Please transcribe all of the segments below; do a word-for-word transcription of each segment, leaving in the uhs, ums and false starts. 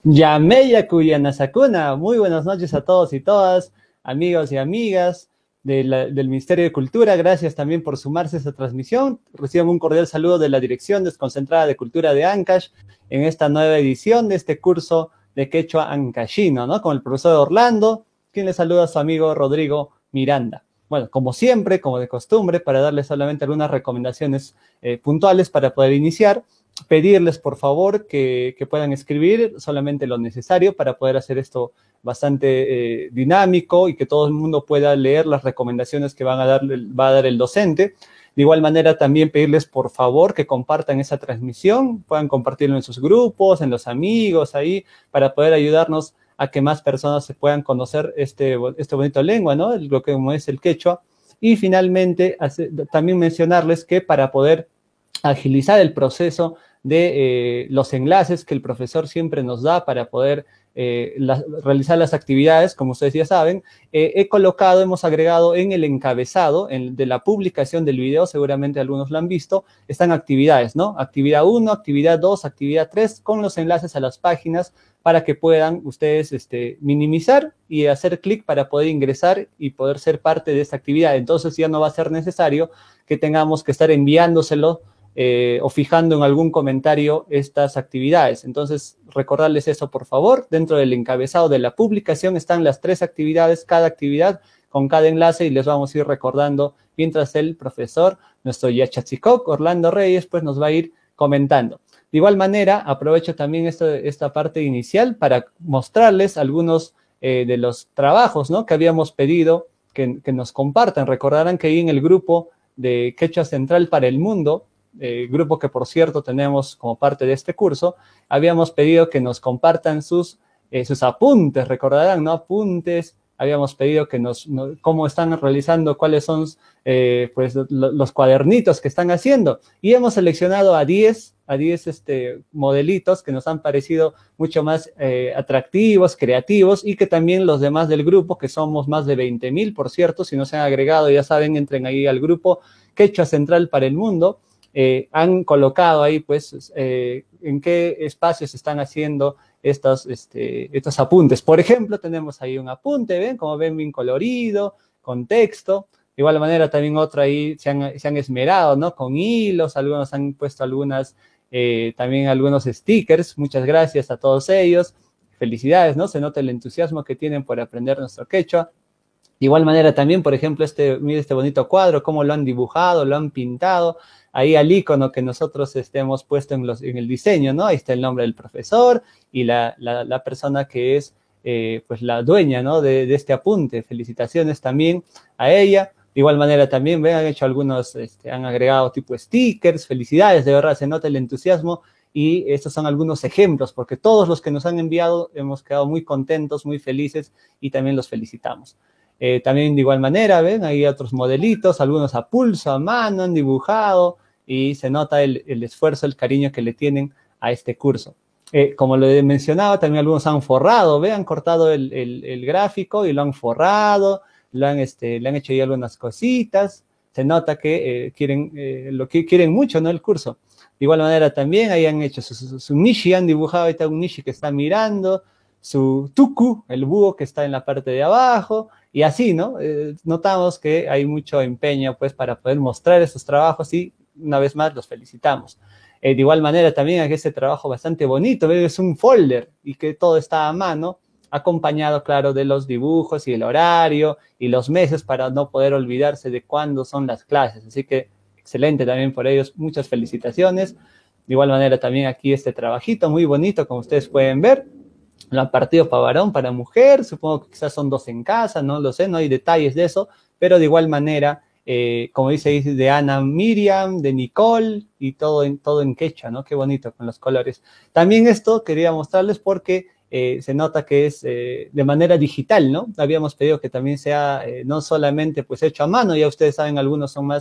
Yameya Kuyanasakuna, muy buenas noches a todos y todas, amigos y amigas de la, del Ministerio de Cultura. Gracias también por sumarse a esta transmisión. Reciban un cordial saludo de la Dirección Desconcentrada de Cultura de Ancash en esta nueva edición de este curso de Quechua Ancashino, ¿no? Con el profesor Orlando, quien le saluda a su amigo Rodrigo Miranda. Bueno, como siempre, como de costumbre, para darles solamente algunas recomendaciones eh, puntuales para poder iniciar, pedirles por favor que, que puedan escribir solamente lo necesario para poder hacer esto bastante eh, dinámico y que todo el mundo pueda leer las recomendaciones que van a dar, va a dar el docente. De igual manera también pedirles por favor que compartan esa transmisión, puedan compartirlo en sus grupos, en los amigos ahí, para poder ayudarnos a que más personas se puedan conocer este, este bonito lengua, ¿no? Lo que como es el quechua. Y finalmente hace, también mencionarles que para poder agilizar el proceso de eh, los enlaces que el profesor siempre nos da para poder eh, la, realizar las actividades, como ustedes ya saben, eh, he colocado, hemos agregado en el encabezado en, de la publicación del video, seguramente algunos lo han visto, están actividades, ¿no? Actividad uno, actividad dos, actividad tres, con los enlaces a las páginas para que puedan ustedes este, minimizar y hacer clic para poder ingresar y poder ser parte de esta actividad. Entonces ya no va a ser necesario que tengamos que estar enviándoselo Eh, o fijando en algún comentario estas actividades. Entonces, recordarles eso, por favor. Dentro del encabezado de la publicación están las tres actividades, cada actividad con cada enlace, y les vamos a ir recordando mientras el profesor, nuestro Yachachikok, Orlando Reyes, pues nos va a ir comentando. De igual manera, aprovecho también esta, esta parte inicial para mostrarles algunos eh, de los trabajos, ¿no?, que habíamos pedido que, que nos compartan. Recordarán que ahí en el grupo de Quechua Central para el Mundo, Eh, grupo que por cierto tenemos como parte de este curso, habíamos pedido que nos compartan sus, eh, sus apuntes, recordarán, ¿no? Apuntes, habíamos pedido que nos, no, cómo están realizando, cuáles son eh, pues, lo, los cuadernitos que están haciendo, y hemos seleccionado a diez, a diez este, modelitos que nos han parecido mucho más eh, atractivos, creativos, y que también los demás del grupo, que somos más de veinte mil, por cierto, si no se han agregado, ya saben, entren ahí al grupo Quechua Central para el Mundo. Eh, han colocado ahí, pues, eh, en qué espacios están haciendo estos, este, estos apuntes. Por ejemplo, tenemos ahí un apunte, ¿ven? Como ven, bien colorido, con texto. De igual manera, también otro ahí se han, se han esmerado, ¿no? Con hilos, algunos han puesto algunas, eh, también algunos stickers. Muchas gracias a todos ellos. Felicidades, ¿no? Se nota el entusiasmo que tienen por aprender nuestro quechua. De igual manera también, por ejemplo, este, mire este bonito cuadro, cómo lo han dibujado, lo han pintado. Ahí al icono que nosotros este, hemos puesto en, los, en el diseño, ¿no? Ahí está el nombre del profesor y la, la, la persona que es eh, pues la dueña, ¿no?, de, de este apunte. Felicitaciones también a ella. De igual manera también, ven, han hecho algunos, este, han agregado tipo stickers. Felicidades, de verdad, se nota el entusiasmo. Y estos son algunos ejemplos, porque todos los que nos han enviado hemos quedado muy contentos, muy felices, y también los felicitamos. Eh, también de igual manera, ven, hay otros modelitos, algunos a pulso, a mano, han dibujado, y se nota el, el esfuerzo, el cariño que le tienen a este curso. Eh, como lo mencionaba, también algunos han forrado, vean, han cortado el, el, el gráfico y lo han forrado, lo han, este, le han hecho ahí algunas cositas. Se nota que eh, quieren, eh, lo que quieren mucho, ¿no?, el curso. De igual manera también ahí han hecho su, su, su nishi, han dibujado ahorita un nishi que está mirando, su tuku, el búho que está en la parte de abajo, y así, ¿no? Eh, notamos que hay mucho empeño, pues, para poder mostrar esos trabajos, y una vez más los felicitamos. Eh, de igual manera también hay ese trabajo bastante bonito, ¿ves? Es un folder y que todo está a mano, acompañado, claro, de los dibujos y el horario y los meses para no poder olvidarse de cuándo son las clases. Así que excelente también por ellos, muchas felicitaciones. De igual manera también aquí este trabajito muy bonito, como ustedes pueden ver. Lo han partido para varón, para mujer, supongo que quizás son dos en casa, no lo sé, no hay detalles de eso, pero de igual manera, eh, como dice ahí, de Ana Miriam, de Nicole, y todo en, todo en quechua, ¿no? Qué bonito con los colores. También esto quería mostrarles porque eh, se nota que es eh, de manera digital, ¿no? Habíamos pedido que también sea eh, no solamente pues hecho a mano, ya ustedes saben, algunos son más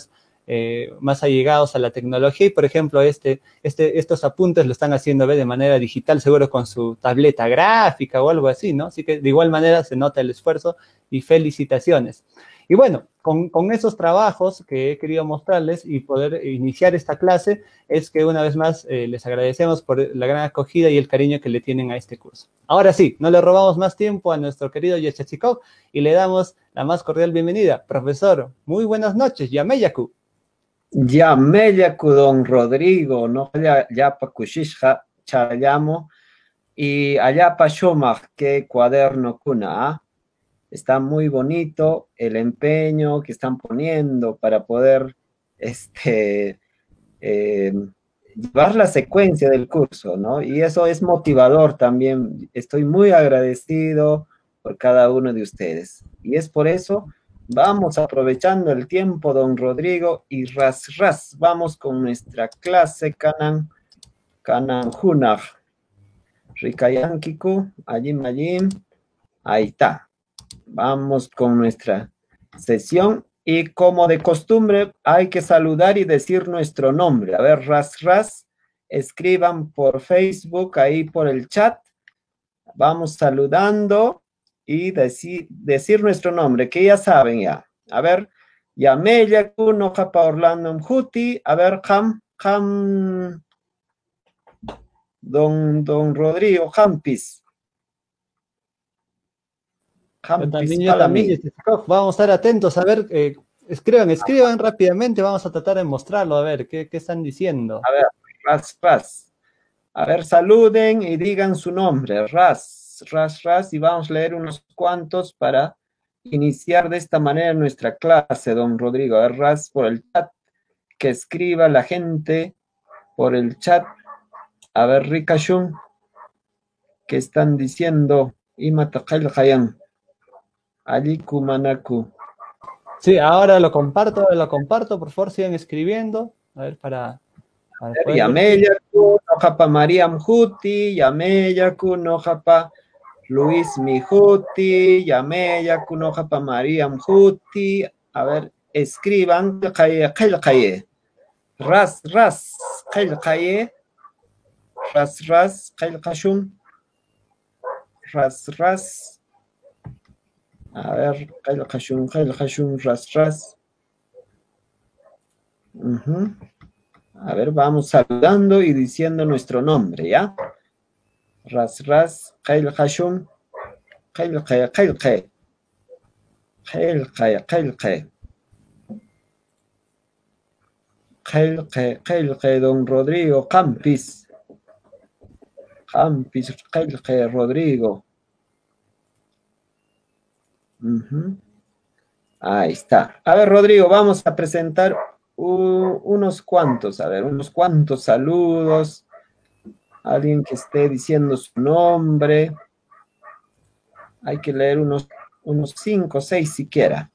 eh, más allegados a la tecnología y, por ejemplo, este, este, estos apuntes lo están haciendo de manera digital, seguro con su tableta gráfica o algo así, ¿no? Así que de igual manera se nota el esfuerzo y felicitaciones. Y bueno, con, con esos trabajos que he querido mostrarles y poder iniciar esta clase, es que una vez más eh, les agradecemos por la gran acogida y el cariño que le tienen a este curso. Ahora sí, no le robamos más tiempo a nuestro querido Yechachikov y le damos la más cordial bienvenida. Profesor, muy buenas noches, Yameyaku. Yameyaku, don Rodrigo, no yapa kushishja chayamo y allapa shumaj, que cuaderno kuna, ¿ah? Está muy bonito el empeño que están poniendo para poder este, eh, llevar la secuencia del curso, ¿no? Y eso es motivador también. Estoy muy agradecido por cada uno de ustedes. Y es por eso, vamos aprovechando el tiempo, don Rodrigo, y ras, ras, vamos con nuestra clase Kanan, Kanan Hunaj. Rikayankiku, Ajim Ajim, ahí está. Vamos con nuestra sesión y como de costumbre hay que saludar y decir nuestro nombre. A ver, ras, ras, escriban por Facebook, ahí por el chat. Vamos saludando y decir, decir nuestro nombre, que ya saben ya. A ver, Yameyaku, Nojapa Orlando Mjuti. A ver, Ham, Ham, don, don Rodrigo, Hampis. Yo también, yo también, vamos a estar atentos, a ver, eh, escriban, escriban rápidamente, vamos a tratar de mostrarlo, a ver, ¿qué, qué están diciendo? A ver, ras, ras. A ver, saluden y digan su nombre, ras, ras, ras, y vamos a leer unos cuantos para iniciar de esta manera nuestra clase, don Rodrigo. A ver, ras, por el chat, que escriba la gente por el chat. A ver, Rikashun, ¿qué están diciendo? Imatakal Hayan. Aliku Manaku. Sí, ahora lo comparto, lo comparto, por favor sigan escribiendo. A ver, para... para Yameyaku, Nojapa Mariam Huti, Yameyaku, Nojapa Luis Mijuti, Yameyaku, Nojapa Mariam Huti. A ver, escriban, Kaye, Ras, ras, Kaye, Ras, ras, Kashum, Ras, ras. A ver, Kyle Hashun, Kyle Hashun, ras, ras. Uh-huh. A ver, vamos saludando y diciendo nuestro nombre, ¿ya? Ras, ras, Kyle Hashun, Kyle Kyle Kyle Kyle Kyle Kyle Kyle Kyle Kyle Kyle Kyle Kyle don Rodrigo, Campis. Campis, Kyle Kyle Rodrigo. Uh-huh. Ahí está. A ver, Rodrigo, vamos a presentar uh, unos cuantos, a ver, unos cuantos saludos. Alguien que esté diciendo su nombre. Hay que leer unos, unos cinco, seis siquiera.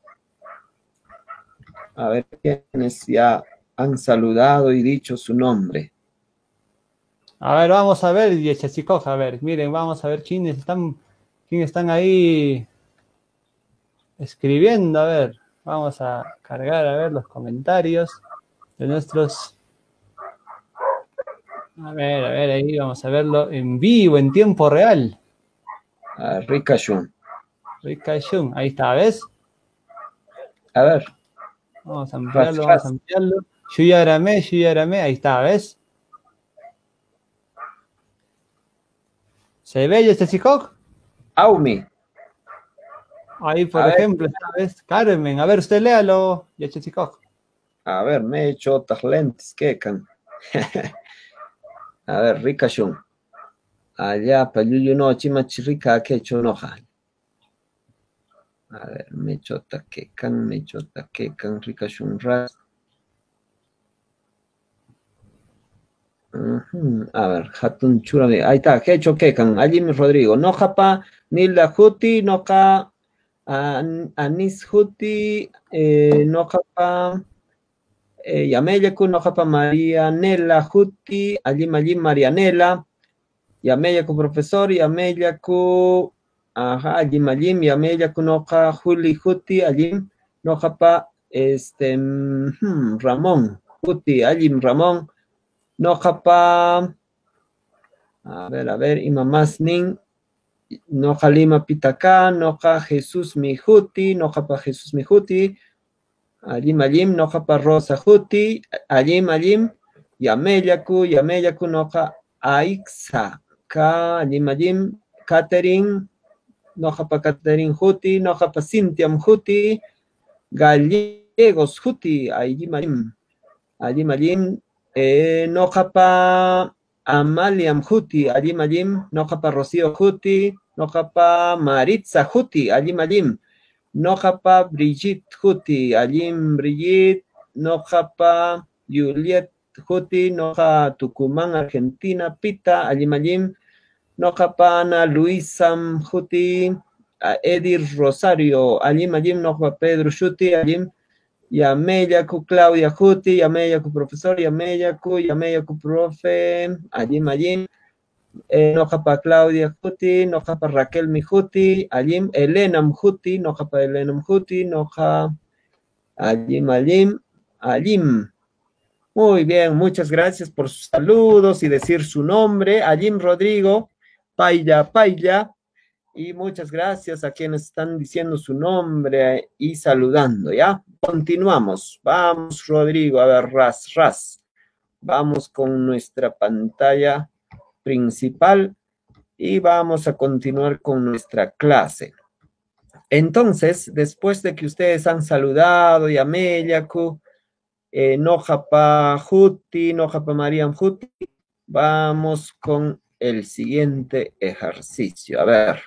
A ver quiénes ya han saludado y dicho su nombre. A ver, vamos a ver, Yechachikov, a ver, miren, vamos a ver quiénes están, quiénes están ahí escribiendo, a ver, vamos a cargar, a ver, los comentarios de nuestros... A ver, a ver, ahí vamos a verlo en vivo, en tiempo real. Uh, Rikashun. Rikashun, ahí está, ¿ves? A ver. Vamos a ampliarlo, vamos a ampliarlo. Shuyarame, Shuyarame, ahí está, ¿ves? ¿Se ve este Chikok? Aumi. Ahí, por a ejemplo, ver. ¿Sabes? Carmen, a ver, usted léalo, Yachachikov. A ver, me he hecho otras lentes, ¿qué can? A ver, Rikashun. Allá, Payuyu no, Chimachirika, que hecho noja. A ver, me he hecho taquecan, me he hecho taquecan, Rikashun ras. Uh-huh. A ver, Hatun Churame. Ahí está, que hecho quecan. Allí mi Rodrigo. No japa, ni la juti, no ca. Anis Huti, eh, no japa, eh, Yameyaku, no japa María Nela Huti, allí allí Marianela, Yameyaku profesor, Yameyaku, ajá, allí allí, Yameyaku no ja Juli Huti, allí no japa este, hmm, Ramón, Juti, Allim Ramón, Nojapa, a ver, a ver, y mamás nin, Noja Lima Pitacá, Noja Jesús Mijuti, Nojapa Jesús Mijuti, Alim Alim, Nojapa Rosa Juti, Alim Alim, Yameyaku, Yameyaku, Noja Aixa, Ka, Alim Alim, Catherine, Nojapa Catherine Juti, Nojapa Cintiam Juti, Gallegos Juti, Alim Alim, Alim Alim, eh, Nojapa Amaliam Juti, Alim Alim, Nojapa Rocío Juti, Nojapa Maritza Juti, Alim Alim, Nojapa Brigitte Juti, Alim Brigitte, Nojapa Juliet Juti, Noja Tucumán, Argentina, Pita, Alim Alim, Nojapa Ana Luisam Juti, Edir Rosario, Alim Alim, Noja Pedro Juti, Alim Yameyaku Claudia Juti, Yameyaku profesor, Yameyaku, Yameyaku profe, Alim Alim, eh, Nojapa Claudia Juti, Nojapa Raquel Mijuti, Alim Elena Mjuti, Nojapa Elena Mjuti, Noja Alim Alim, Alim. Muy bien, muchas gracias por sus saludos y decir su nombre, Alim Rodrigo, Pailla Pailla. Y muchas gracias a quienes están diciendo su nombre y saludando, ¿ya? Continuamos. Vamos, Rodrigo, a ver, ras, ras. Vamos con nuestra pantalla principal y vamos a continuar con nuestra clase. Entonces, después de que ustedes han saludado, Yameyaku, eh, Nojapa Juti, Nojapa Mariam Juti, vamos con el siguiente ejercicio. A ver.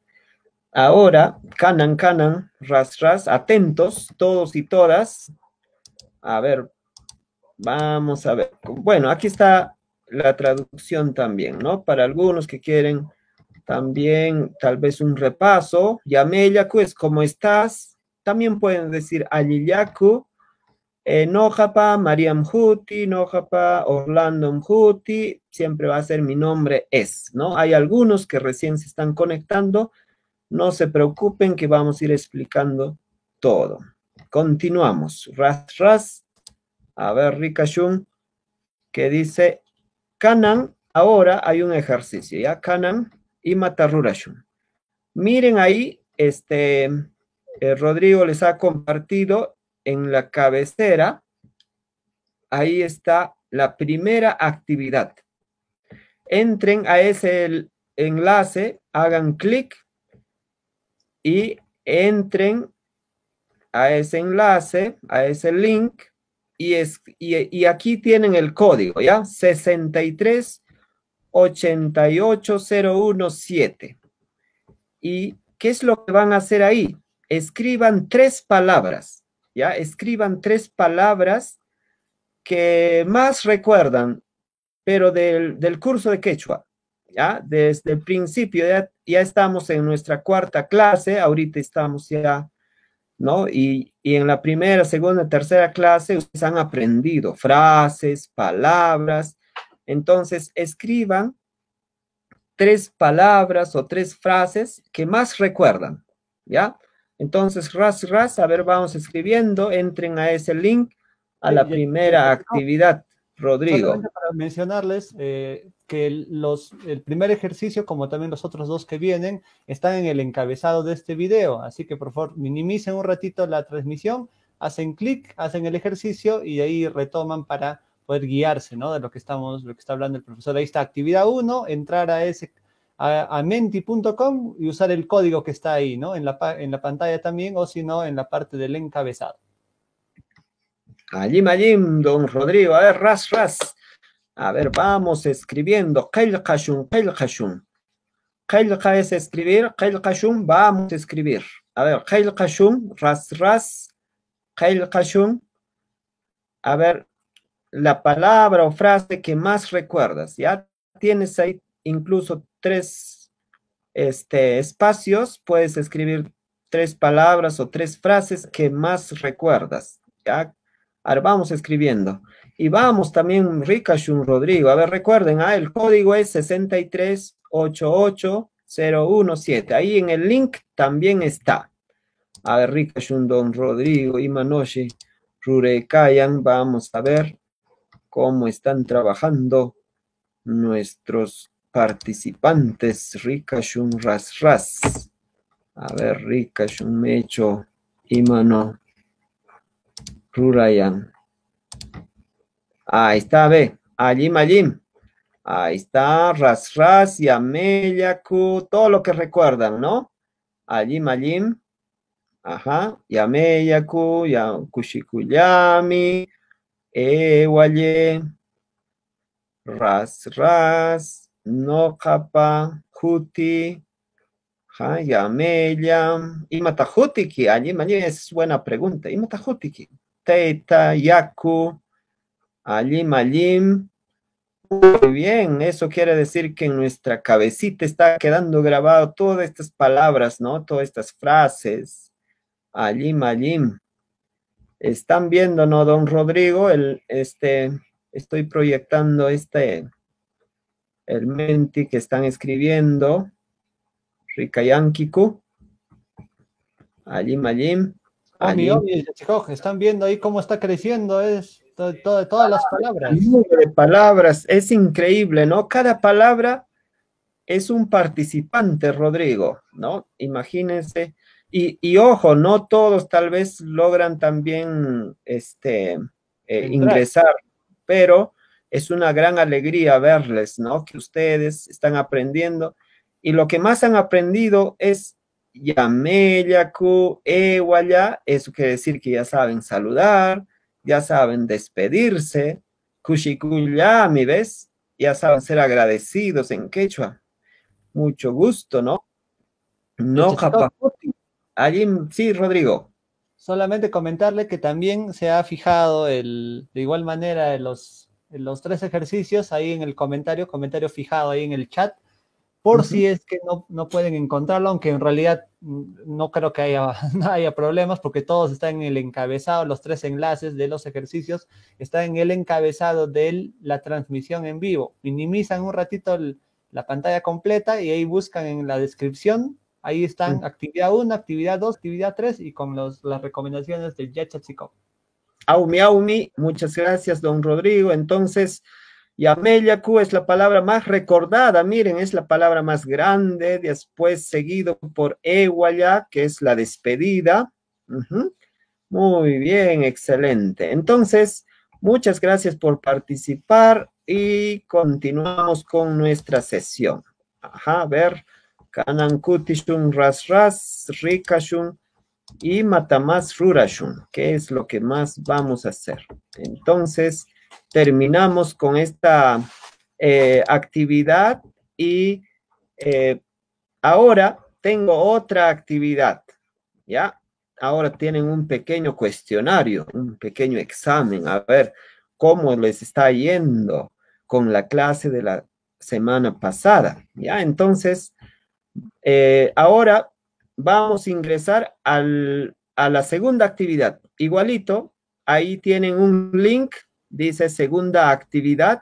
Ahora, canan, canan, ras, ras, atentos, todos y todas. A ver, vamos a ver. Bueno, aquí está la traducción también, ¿no? Para algunos que quieren también tal vez un repaso. Yameyaku es ¿cómo estás? También pueden decir Aliyaku, eh, Nojapa, Mariam Juti, Nojapa, Orlando Mjuti. Siempre va a ser mi nombre es, ¿no? Hay algunos que recién se están conectando. No se preocupen que vamos a ir explicando todo. Continuamos. Ras, ras. A ver, Rikashun, que dice, Kanan, ahora hay un ejercicio, ¿ya? Kanan y Matarurashun. Miren ahí, este, eh, Rodrigo les ha compartido en la cabecera, ahí está la primera actividad. Entren a ese enlace, hagan clic, y entren a ese enlace, a ese link, y, es, y, y aquí tienen el código, ¿ya? sesenta y tres ochenta y ocho cero uno siete. ¿Y qué es lo que van a hacer ahí? Escriban tres palabras, ¿ya? Escriban tres palabras que más recuerdan, pero del, del curso de quechua. ¿Ya? Desde el principio ya, ya estamos en nuestra cuarta clase, ahorita estamos ya, ¿no? Y, y en la primera, segunda, tercera clase ustedes han aprendido frases, palabras. Entonces, escriban tres palabras o tres frases que más recuerdan, ¿ya? Entonces, ras, ras, a ver, vamos escribiendo, entren a ese link, a la primera actividad. Rodrigo. Solamente para mencionarles eh, que los, el primer ejercicio, como también los otros dos que vienen, están en el encabezado de este video. Así que, por favor, minimicen un ratito la transmisión, hacen clic, hacen el ejercicio y de ahí retoman para poder guiarse, ¿no? De lo que estamos, lo que está hablando el profesor. Ahí está, actividad uno, entrar a ese a, a menti punto com y usar el código que está ahí, ¿no? En la, en la pantalla también, o si no, en la parte del encabezado. Alim, alim, don Rodrigo, a ver, ras, ras. A ver, vamos escribiendo. Qailqashun, qailqashun. Qailqa es escribir, qailqashun, vamos a escribir. A ver, qailqashun, ras, ras. Qailqashun. A ver, la palabra o frase que más recuerdas. Ya tienes ahí incluso tres este, espacios. Puedes escribir tres palabras o tres frases que más recuerdas. Ya. Ahora vamos escribiendo. Y vamos también, Rikashun Rodrigo. A ver, recuerden, ah, el código es sesenta y tres ochenta y ocho cero uno siete. Ahí en el link también está. A ver, Ricashun, don Rodrigo y Manoshi, Rurekayan, vamos a ver cómo están trabajando nuestros participantes. Ricashun, ras, ras. A ver, Ricashun, Mecho, Imano, Rurayan. Ahí está, ve, Alim, Alim. Ahí está, Ras, Ras, Yameyaku, todo lo que recuerdan, ¿no? Alim, Alim. Ajá, Yameyaku, ya, Kushikuyami, Ewaye, Ras, Ras, Nokapa, Huti, ajá, Yameyam, Imatahutiki, Alim, Alim, es buena pregunta. Imatahutiki, Teita, Yaku, Alim, Alim. Muy bien, eso quiere decir que en nuestra cabecita está quedando grabado todas estas palabras, ¿no? Todas estas frases. Alim, alim. Están viendo, ¿no, don Rodrigo? El, este, estoy proyectando este, el menti que están escribiendo. Rikayankiku. Alim, alim. Omi, Alim. omi, chicos, están viendo ahí cómo está creciendo es to- to- todas las palabras. El número de palabras es increíble, ¿no? Cada palabra es un participante, Rodrigo, ¿no? Imagínense. Y, y ojo, no todos tal vez logran también este, eh, Entrar. ingresar, pero es una gran alegría verles, ¿no? Que ustedes están aprendiendo. Y lo que más han aprendido es Yameyaku, Ewaya, eso quiere decir que ya saben saludar, ya saben despedirse, Kushikuyami, ¿ves? Ya saben ser agradecidos en quechua. Mucho gusto, ¿no? No, Este, chicos, Japafuti. Allí, sí, Rodrigo. solamente comentarle que también se ha fijado el, de igual manera en los, en los tres ejercicios ahí en el comentario, comentario fijado ahí en el chat, por Uh-huh. si es que no, no pueden encontrarlo, aunque en realidad no creo que haya, no haya problemas, porque todos están en el encabezado, los tres enlaces de los ejercicios están en el encabezado de la transmisión en vivo. Minimizan un ratito el, la pantalla completa y ahí buscan en la descripción, ahí están uh-huh. actividad uno, actividad dos, actividad tres y con los, las recomendaciones de Yachatsikov. Aumi, Aumi, muchas gracias, don Rodrigo. Entonces, Yameyaku es la palabra más recordada, miren, es la palabra más grande, después seguido por Ewaya, que es la despedida. Uh-huh. Muy bien, excelente. Entonces, muchas gracias por participar y continuamos con nuestra sesión. Ajá, a ver, Kanankutishun ras ras, Rikashun y Matamas Rurashun, que es lo que más vamos a hacer. Entonces, terminamos con esta eh, actividad y eh, ahora tengo otra actividad, ¿ya? Ahora tienen un pequeño cuestionario, un pequeño examen, a ver cómo les está yendo con la clase de la semana pasada, ¿ya? Entonces, eh, ahora vamos a ingresar al, a la segunda actividad. Igualito, ahí tienen un link, dice segunda actividad.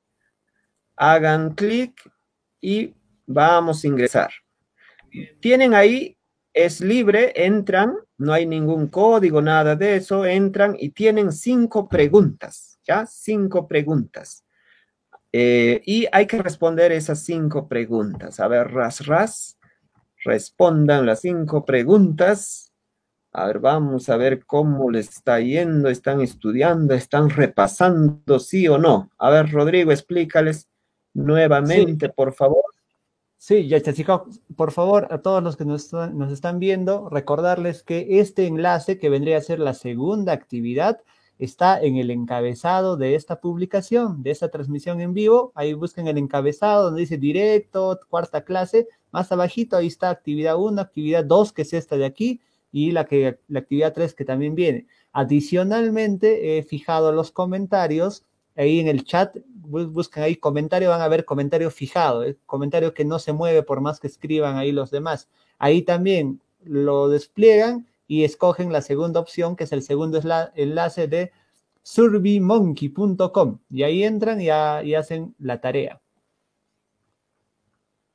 Hagan clic y vamos a ingresar. Tienen ahí, es libre, entran, no hay ningún código, nada de eso, entran y tienen cinco preguntas, ¿ya? Cinco preguntas. Eh, y hay que responder esas cinco preguntas. A ver, ras, ras. Respondan las cinco preguntas. A ver, vamos a ver cómo les está yendo. ¿Están estudiando? ¿Están repasando? ¿Sí o no? A ver, Rodrigo, explícales nuevamente, sí. Por favor. Sí, ya chicos, por favor, a todos los que nos, nos están viendo, recordarles que este enlace, que vendría a ser la segunda actividad, está en el encabezado de esta publicación, de esta transmisión en vivo. Ahí busquen el encabezado donde dice directo, cuarta clase. Más abajito, ahí está actividad uno, actividad dos, que es esta de aquí, y la, que, la actividad tres que también viene. Adicionalmente, he fijado los comentarios, ahí en el chat, busquen ahí comentario, van a ver comentario fijado, el comentario que no se mueve por más que escriban ahí los demás. Ahí también lo despliegan y escogen la segunda opción, que es el segundo enlace de surveymonkey punto com, y ahí entran y, a, y hacen la tarea.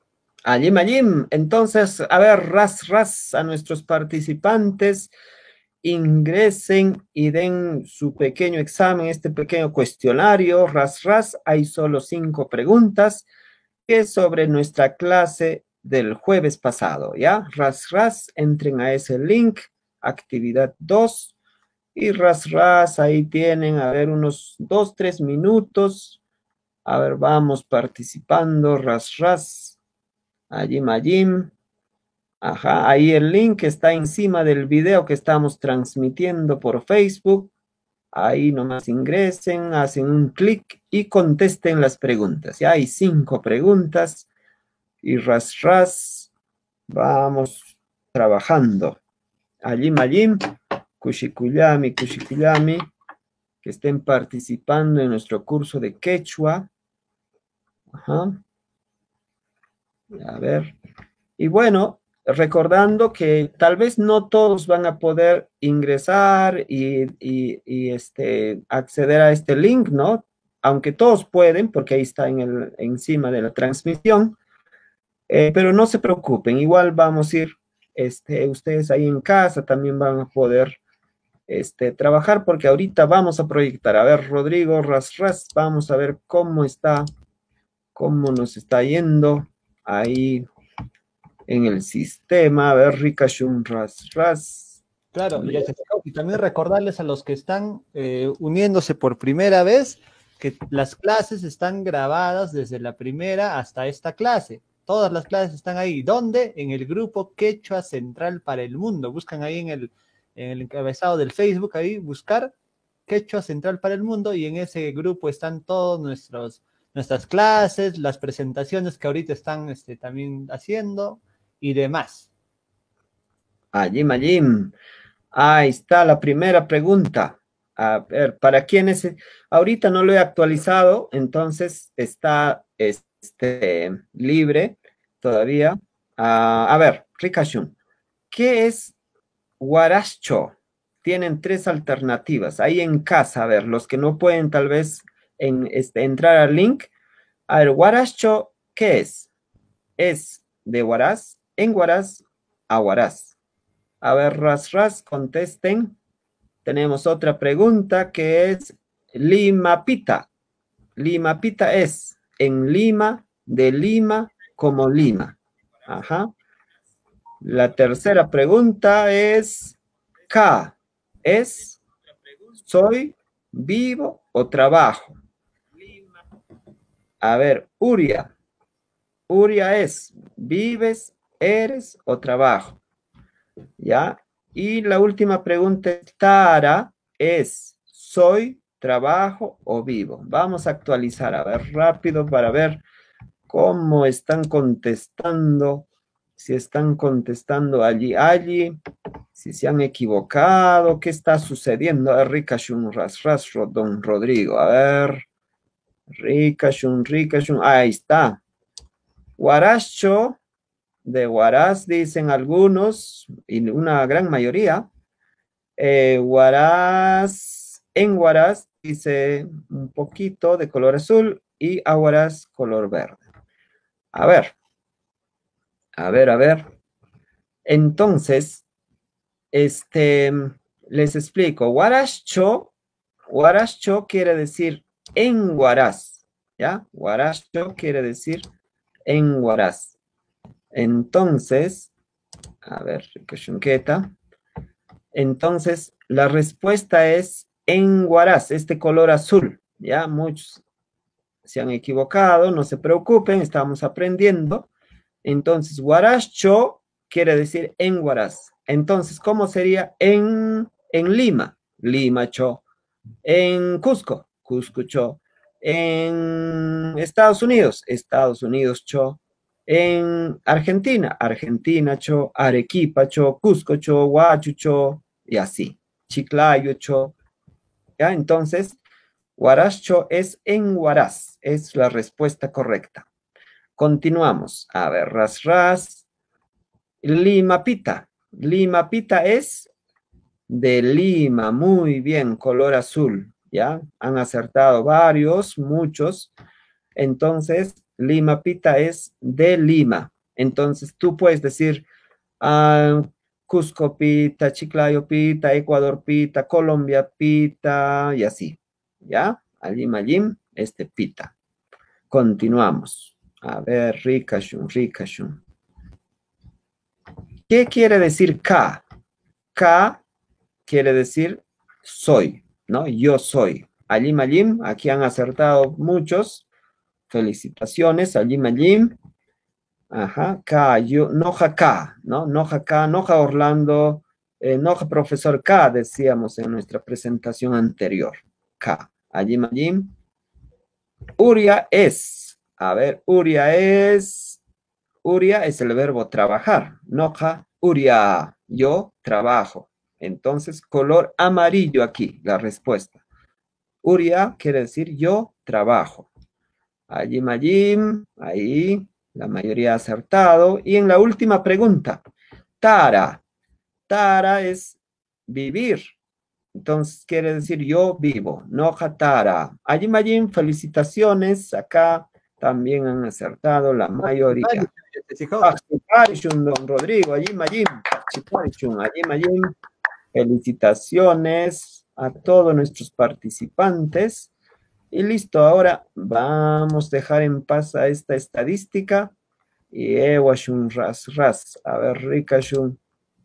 Ayim, ayim. Entonces, a ver, ras, ras a nuestros participantes. Ingresen y den su pequeño examen, este pequeño cuestionario. Ras, ras. Hay solo cinco preguntas, que es sobre nuestra clase del jueves pasado, ¿ya? Ras, ras. Entren a ese link. Actividad dos. Y ras, ras. Ahí tienen, a ver, unos dos, tres minutos. A ver, vamos participando. Ras, ras. Ayim, ayim. Ajá, ahí el link está encima del video que estamos transmitiendo por Facebook. Ahí nomás ingresen, hacen un clic y contesten las preguntas. Ya hay cinco preguntas. Y ras, ras. Vamos trabajando. Ayim, ayim. Kushikuyami, kushikuyami. Que estén participando en nuestro curso de quechua. Ajá. A ver. Y bueno, recordando que tal vez no todos van a poder ingresar y, y, y, este, acceder a este link, ¿no? Aunque todos pueden, porque ahí está en el, encima de la transmisión. Eh, pero no se preocupen, igual vamos a ir, este, ustedes ahí en casa también van a poder este, trabajar, porque ahorita vamos a proyectar. A ver, Rodrigo, ras, ras, vamos a ver cómo está, cómo nos está yendo ahí en el sistema. A ver, Ricashun, ras, ras. Claro, y, y también recordarles a los que están eh, uniéndose por primera vez que las clases están grabadas desde la primera hasta esta clase. Todas las clases están ahí. ¿Dónde? En el grupo Quechua Central para el Mundo. Buscan ahí en el, en el encabezado del Facebook, ahí buscar Quechua Central para el Mundo, y en ese grupo están todos nuestros nuestras clases, las presentaciones que ahorita están este, también haciendo y demás. Ayim, ayim. Ahí está la primera pregunta. A ver, ¿para quiénes? Ahorita no lo he actualizado, entonces está este, libre todavía. Uh, a ver, Ricashun, ¿qué es Huaracho? Tienen tres alternativas. Ahí en casa, a ver, los que no pueden tal vez en, este, entrar al link. A ver, Huaracho, ¿qué es? Es de Huaraz, en Huaraz, a Huaraz. A ver, ras, ras, contesten. Tenemos otra pregunta que es Limapita. Limapita es en Lima, de Lima, como Lima. Ajá. La tercera pregunta es K. Es soy, vivo o trabajo. A ver, Uria. Uria es vives, eres o trabajo. ¿Ya? Y la última pregunta es Tara es soy, trabajo o vivo. Vamos a actualizar, a ver, rápido para ver cómo están contestando, si están contestando allí, allí, si se han equivocado, qué está sucediendo. A ver, Ricashun, ras, ras, don Rodrigo, a ver, Ricashun, Ricashun, ahí está. Huaracho, de Huaraz, dicen algunos, y una gran mayoría. Eh, Huaraz, en Huaraz, dice un poquito de color azul, y a Huaraz color verde. A ver, a ver, a ver. Entonces, este, les explico. Huaracho, Huaracho quiere decir en Huaraz, ¿ya? Huaracho quiere decir en Huaraz. Entonces, a ver, Ricashunqueta. Entonces, la respuesta es en Huaraz, este color azul, ¿ya? Muchos se han equivocado, no se preocupen, estamos aprendiendo. Entonces, Huaracho quiere decir en Huaraz. Entonces, ¿cómo sería en, en Lima? Lima, cho. En Cusco, Cusco, cho. En Estados Unidos, Estados Unidos, cho. En Argentina, Argentina, cho. Arequipa, cho. Cusco, cho. Huacho, cho. Y así. Chiclayo, cho. ¿Ya? Entonces, Huaracho es en Huaraz. Es la respuesta correcta. Continuamos. A ver, ras, ras. Limapita. Limapita es de Lima. Muy bien, color azul. ¿Ya? Han acertado varios, muchos. Entonces, Limapita es de Lima. Entonces tú puedes decir uh, Cusco pita, Chiclayo pita, Ecuador pita, Colombia pita, y así, ¿ya? Alim, alim, este pita. Continuamos. A ver, ricashun, ricashun. ¿Qué quiere decir K? K quiere decir soy, ¿no? Yo soy. Alim, alim, aquí han acertado muchos. Felicitaciones, alim, alim. Ajá, K, yo, noja K, ¿no? Noja K, noja Orlando, eh, noja profesor K, decíamos en nuestra presentación anterior. K, alim, alim. Uria es, a ver, Uria es, Uria es el verbo trabajar. Noja, Uria, yo trabajo. Entonces, color amarillo aquí, la respuesta. Uria quiere decir yo trabajo. Alim, alim, ahí, la mayoría ha acertado. Y en la última pregunta, Tara. Tara es vivir. Entonces quiere decir yo vivo. Noja Tara. Alim, alim, felicitaciones. Acá también han acertado la mayoría. Participarichun, don Rodrigo. Alim, alim. Participarichun. Alim, alim. Felicitaciones a todos nuestros participantes. Y listo, ahora vamos a dejar en paz a esta estadística. Y ewashun ras ras. A ver, ricashun.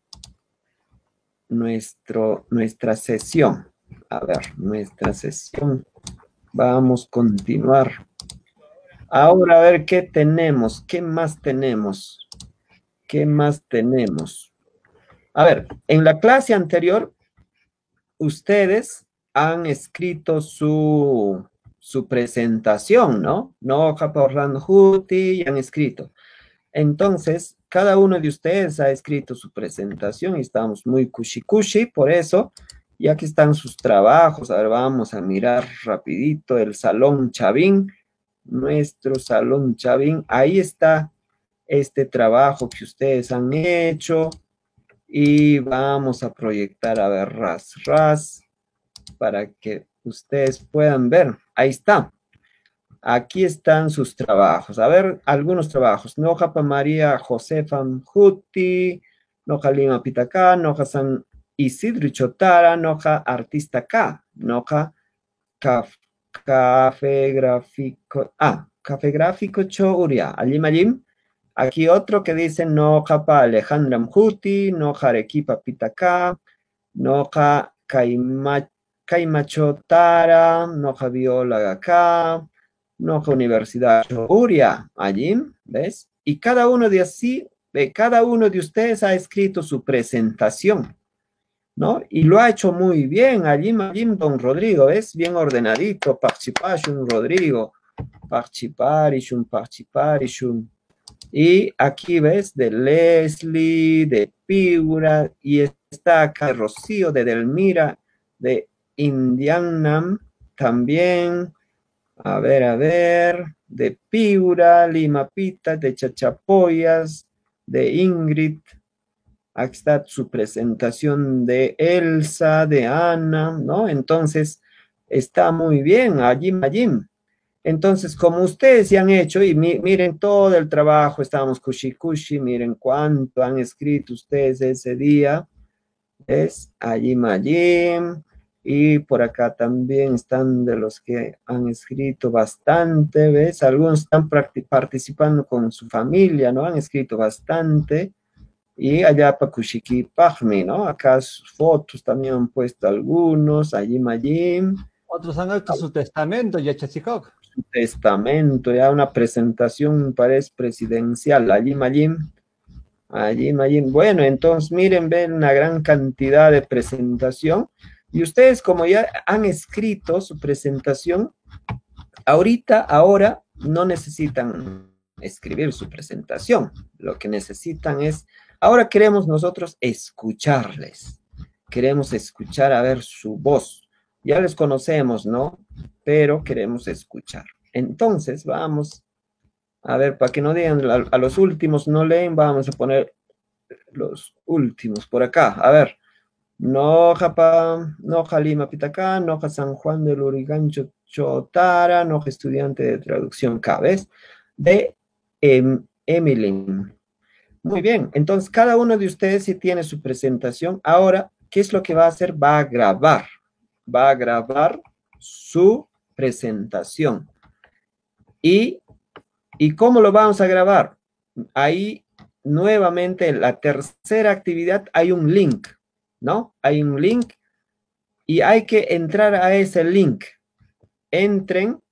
Nuestro, nuestra sesión. A ver, nuestra sesión. Vamos a continuar. Ahora a ver qué tenemos. ¿Qué más tenemos? ¿Qué más tenemos? A ver, en la clase anterior, ustedes han escrito su, su presentación, ¿no? No, Japa Orlando Juti, y han escrito. Entonces, cada uno de ustedes ha escrito su presentación y estamos muy cushi cushi por eso. Y aquí están sus trabajos. Ahora vamos a mirar rapidito el Salón Chavín. Nuestro Salón Chavín. Ahí está este trabajo que ustedes han hecho. Y vamos a proyectar, a ver, ras, ras, para que ustedes puedan ver. Ahí está. Aquí están sus trabajos. A ver, algunos trabajos. Noja pa María Josefa Juti, Noja Lima Pitacá, Noja San Isidro Chotara, Noja Artista K, Noja caf, Café Gráfico, ah, Café Gráfico Chouria, Alim Alim. Aquí otro que dice Noja pa Alejandra Mjuti, Noja Arequipa Pitacá, Noja Caimachotara, Noja Viola Gacá, Noja Universidad Uria, allí, ¿ves? Y cada uno de así, de cada uno de ustedes ha escrito su presentación, ¿no? Y lo ha hecho muy bien, allí, allí, don Rodrigo, ¿ves? Bien ordenadito, participation, Rodrigo, participation, participation. Y aquí, ¿ves? De Leslie, de Piura, y está acá Rocío, de Delmira, de Indianam, también. A ver, a ver, de Piura, Lima Pita, de Chachapoyas, de Ingrid. Aquí está su presentación de Elsa, de Ana, ¿no? Entonces, está muy bien, allí, allí. Entonces, como ustedes ya han hecho, y mi, miren todo el trabajo, estábamos cushi cushi, miren cuánto han escrito ustedes ese día. Es allí, allí. Y por acá también están de los que han escrito bastante, ¿ves? Algunos están participando con su familia, ¿no? Han escrito bastante. Y allá para Kushiki Pajmi, ¿no? Acá sus fotos también han puesto algunos, allí, allí. Otros han hecho su testamento, ya Chachikok. Su testamento, ya una presentación, parece presidencial, allí, allí. Allí, allí. Bueno, entonces miren, ven una gran cantidad de presentación. Y ustedes, como ya han escrito su presentación, ahorita, ahora, no necesitan escribir su presentación. Lo que necesitan es, ahora queremos nosotros escucharles. Queremos escuchar, a ver, su voz. Ya les conocemos, ¿no? Pero queremos escuchar. Entonces, vamos, a ver, para que no digan a, a los últimos, no leen, vamos a poner los últimos por acá. A ver. Noja pa, Noja Lima Pitacá, Noja San Juan del Lurigancho Chotara, Noja estudiante de traducción K, ¿ves? De em, Emily. Muy bien, entonces cada uno de ustedes si tiene su presentación. Ahora, ¿qué es lo que va a hacer? Va a grabar. Va a grabar su presentación. ¿Y, y cómo lo vamos a grabar? Ahí, nuevamente, en la tercera actividad hay un link, ¿no? Hay un link y hay que entrar a ese link. Entren,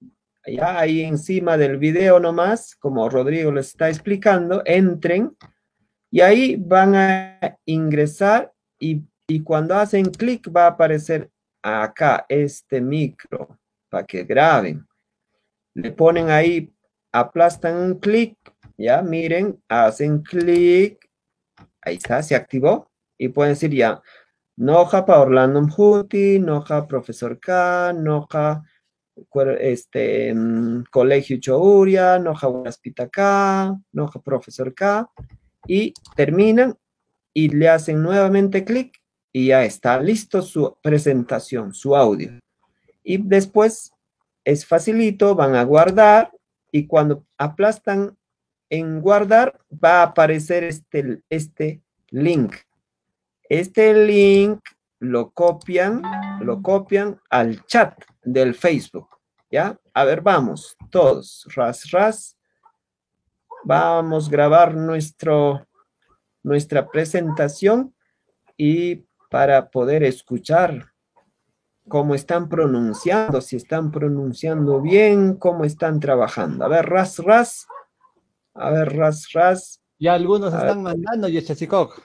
ya ahí encima del video nomás, como Rodrigo les está explicando, entren y ahí van a ingresar y, y cuando hacen clic va a aparecer acá este micro para que graben. Le ponen ahí, aplastan un clic, ya miren, hacen clic, ahí está, se activó y pueden decir ya, noja para Orlando Mhuti, noja profesor K, noja este, um, colegio Chouria, noja Huaspita K, noja profesor K, y terminan y le hacen nuevamente clic y ya está listo su presentación, su audio. Y después es facilito, van a guardar y cuando aplastan en guardar va a aparecer este, este link. Este link lo copian, lo copian al chat del Facebook, ¿ya? A ver, vamos, todos, ras, ras. Vamos a grabar nuestro, nuestra presentación y para poder escuchar cómo están pronunciando, si están pronunciando bien, cómo están trabajando. A ver, ras, ras. A ver, ras, ras. Ya algunos A están ver. mandando, Yechachikov.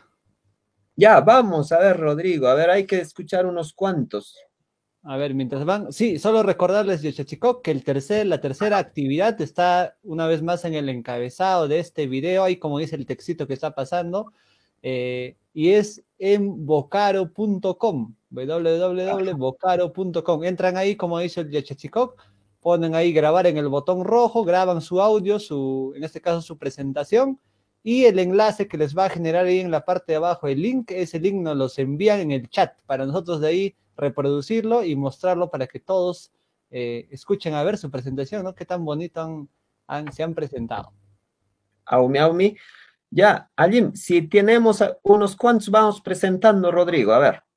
Ya, vamos, a ver, Rodrigo. A ver, hay que escuchar unos cuantos. A ver, mientras van, sí, solo recordarles, Yechachikov, que el tercer, la tercera actividad está una vez más en el encabezado de este video, ahí como dice el textito que está pasando, eh, y es en vocaro punto com, w w w punto vocaro punto com. Entran ahí, como dice el Yechachikov, ponen ahí grabar en el botón rojo, graban su audio, su, en este caso su presentación, y el enlace que les va a generar ahí en la parte de abajo, el link, ese link nos los envían en el chat, para nosotros de ahí reproducirlo y mostrarlo para que todos eh, escuchen a ver su presentación, ¿no? Qué tan bonito han, han, se han presentado. Aumi, Aumi. Ya, Alim, si tenemos unos cuantos, vamos presentando, Rodrigo, a ver.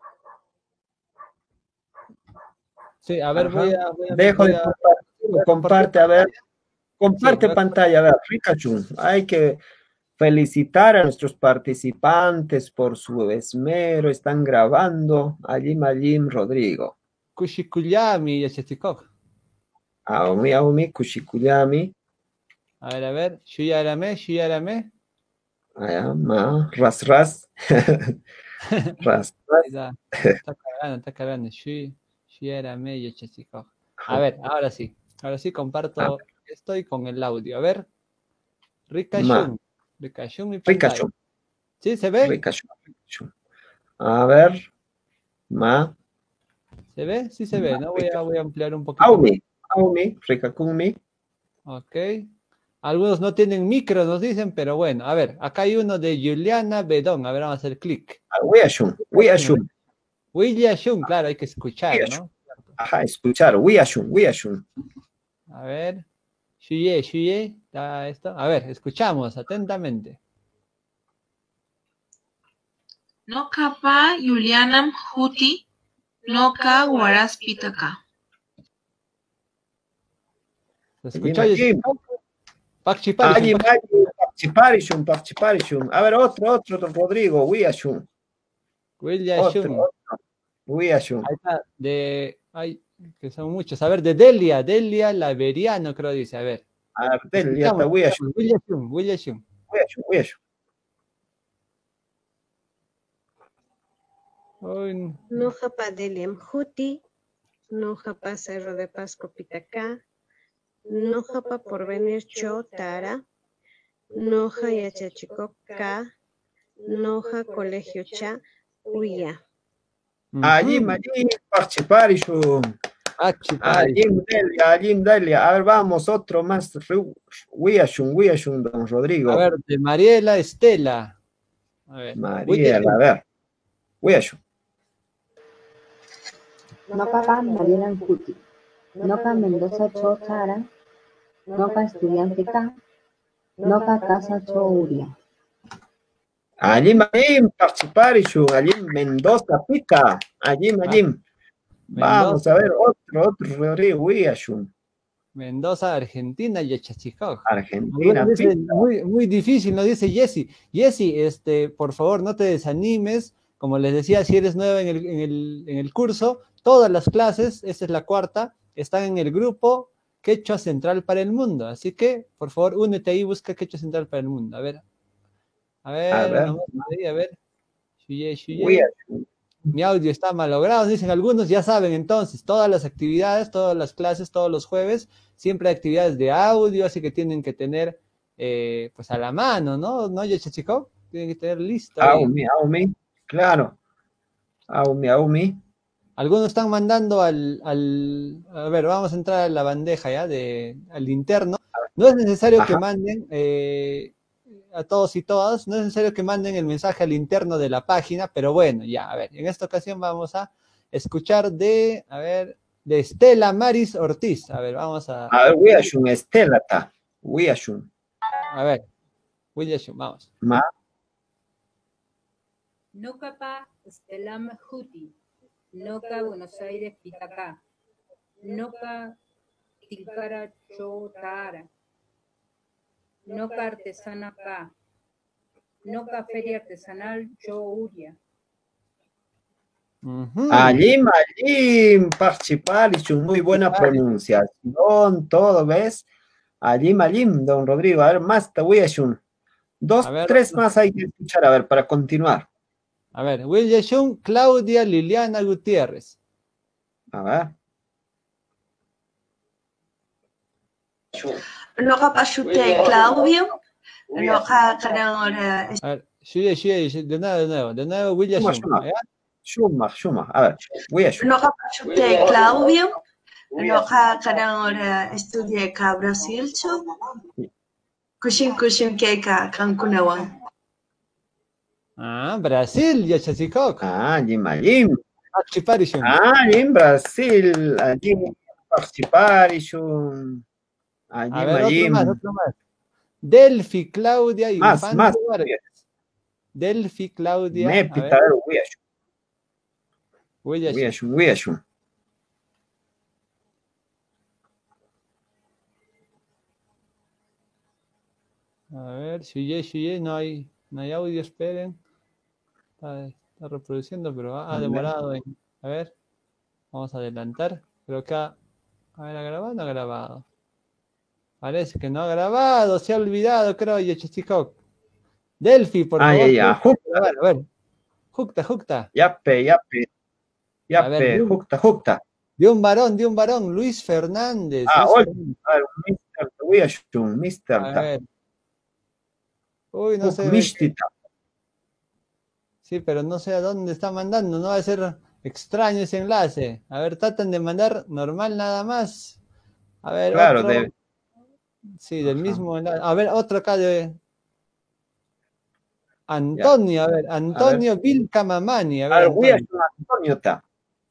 Sí, a ver, voy a, voy a... Dejo voy de a, compartir, comparte, a ver. Comparte sí, pantalla, a ver, Pikachu. Hay que felicitar a nuestros participantes por su esmero, están grabando. Alim, Alim, Rodrigo. Kushikuyami, Yachachikov. Aumi, Aumi, Kushikuyami. A ver, a ver, Shuyarame, Shuyarame. Allá, ma, ras, ras. ras, ras. Está, está cargando, está cargando. Shuyarame, Yachachikov. A ver, ahora sí. Ahora sí comparto esto con el audio. A ver. Rikashun. Rikashun mi pantalla. Rikashun. ¿Sí se ve? Rikashun. A ver. Ma. ¿Se ve? Sí se ve, ¿no? Voy a, voy a ampliar un poquito. Aumi. Aumi. Rikakumi. Ok. Algunos no tienen micro, nos dicen, pero bueno. A ver, acá hay uno de Juliana Bedón. A ver, vamos a hacer clic. Wiashun. Wiashun. Wiashun, claro, hay que escuchar, ¿no? Ajá, escuchar. Wiashun. Wiashun. A ver. Shuye, Shuye. ¿Está esto? A ver, escuchamos atentamente. No capa Julianam Huti, no ca Guaraspitaka. ¿Se escuchó? Participation, participation, participation. A ver, otro, otro, Rodrigo. Wiashun. Wiashun. Wiashun. Ahí está, de... Ay, que son muchos. A ver, de Delia, Delia Laveriano, creo dice. A ver. A ver, Delia, está Wiashun. Wiashun, Wiashun. Wiashun, Wiashun. No japa Delia Mhuti, no japa Cerro de Pasco Pitacá, no japa Porvenir Cho Tara, no ja Yachachikov K, no ja Colegio Cha Uya. Allí, allí, participation. Allí, Delia, allí, Delia. A ver, vamos, otro más. Wiashun, Wiashun, don Rodrigo. A ver, de Mariela Estela. A ver. Mariela, a ver. Wiashun. Noca Mariela Mhuti, Noca Mendoza Cho Tara, Noca Estudiante K, Noca Casa Cho Uria. Allí, allí, participar y su, allí, Mendoza, Pita, allí, allí. Vamos a ver, otro, otro, Rodrigo, Uyashun. Mendoza, Argentina, Yachachicoj. Argentina, Dice, muy, muy difícil, nos dice Jessy. Jessy, este, por favor, no te desanimes. Como les decía, si eres nueva en el, en, el, en el curso, todas las clases, esta es la cuarta, están en el grupo Quechua Central para el Mundo. Así que, por favor, únete ahí y busca Quechua Central para el Mundo. A ver. A ver, a ver. Ahí, a ver. Shuye, shuye. Mi audio está malogrado, dicen algunos, ya saben entonces, todas las actividades, todas las clases, todos los jueves, siempre hay actividades de audio, así que tienen que tener, eh, pues a la mano, ¿no? ¿No, Yachachico? Tienen que tener listo. Aumi, Aumi, claro. Aumi, Aumi. Algunos están mandando al, al, a ver, vamos a entrar a la bandeja ya, de, al interno. No es necesario Ajá. que manden, eh, a todos y todas, no es necesario que manden el mensaje al interno de la página, pero bueno, ya, a ver, en esta ocasión vamos a escuchar de, a ver, de Estela Maris Ortiz, a ver, vamos a... A ver, Wiyashun, Estela está, Wiyashun. A ver, Wiyashun, vamos. Ma. Nokapa Estelam Huti, Noka Buenos Aires Pitacá, Noka Tilcara Chotara, Noca Artesana acá, Noca Feria Artesanal Chouria. Uh-huh. Alim, Alim, participar y su muy buena pronunciación, todo, ¿ves? Alim, Alim, don Rodrigo, a ver, más te voy a hacer dos, ver, tres más hay que escuchar, a ver, para continuar. A ver, William, Claudia Liliana Gutiérrez. A ver. Loja Pachute Claudio, Loja Carangora. A ver, Shuye, Shuye, de nuevo, de nuevo, de nuevo, William. Shuma, Shuma, a ver, William. Loja Pachute Claudio, Loja Carangora Estudia Ca Brasil, Kushin Kushin Keika Cancunawan. Ah, Brasil, ya Chachicok. Ah, Jim, Jim. Participation. Ah, en Brasil, allí participation. Allí, a ver, otro más, otro más. Delphi, Claudia y más, más. Delphi, Claudia. Me pita, William. William. A ver, Shuye, Shuye, no hay, no hay audio, esperen. Está, está reproduciendo, pero ha, ha demorado en... A ver, vamos a adelantar. Creo que ha... A ver, ¿ha grabado o no ha grabado? Parece que no ha grabado, se ha olvidado, creo, Yachachicok. Delphi, por ah, favor. Ya, ya. A ver, a ver. Jukta, Jukta. Yape, yape. Yape, Jukta, Jukta. De un varón, de un varón, Luis Fernández. Ah, Luis oye, Fernández. a ver, mister, te voy a shun, mister. A ver. Uy, no sé. Mistita. Sí, pero no sé a dónde está mandando, no va a ser extraño ese enlace. A ver, tratan de mandar normal nada más. A ver, claro, otro. de... Sí, del Ajá. mismo enlace. A ver, otro acá de Antonio, ya. a ver, Antonio Vilcamamani. A ver, a ver voy a Antonio está.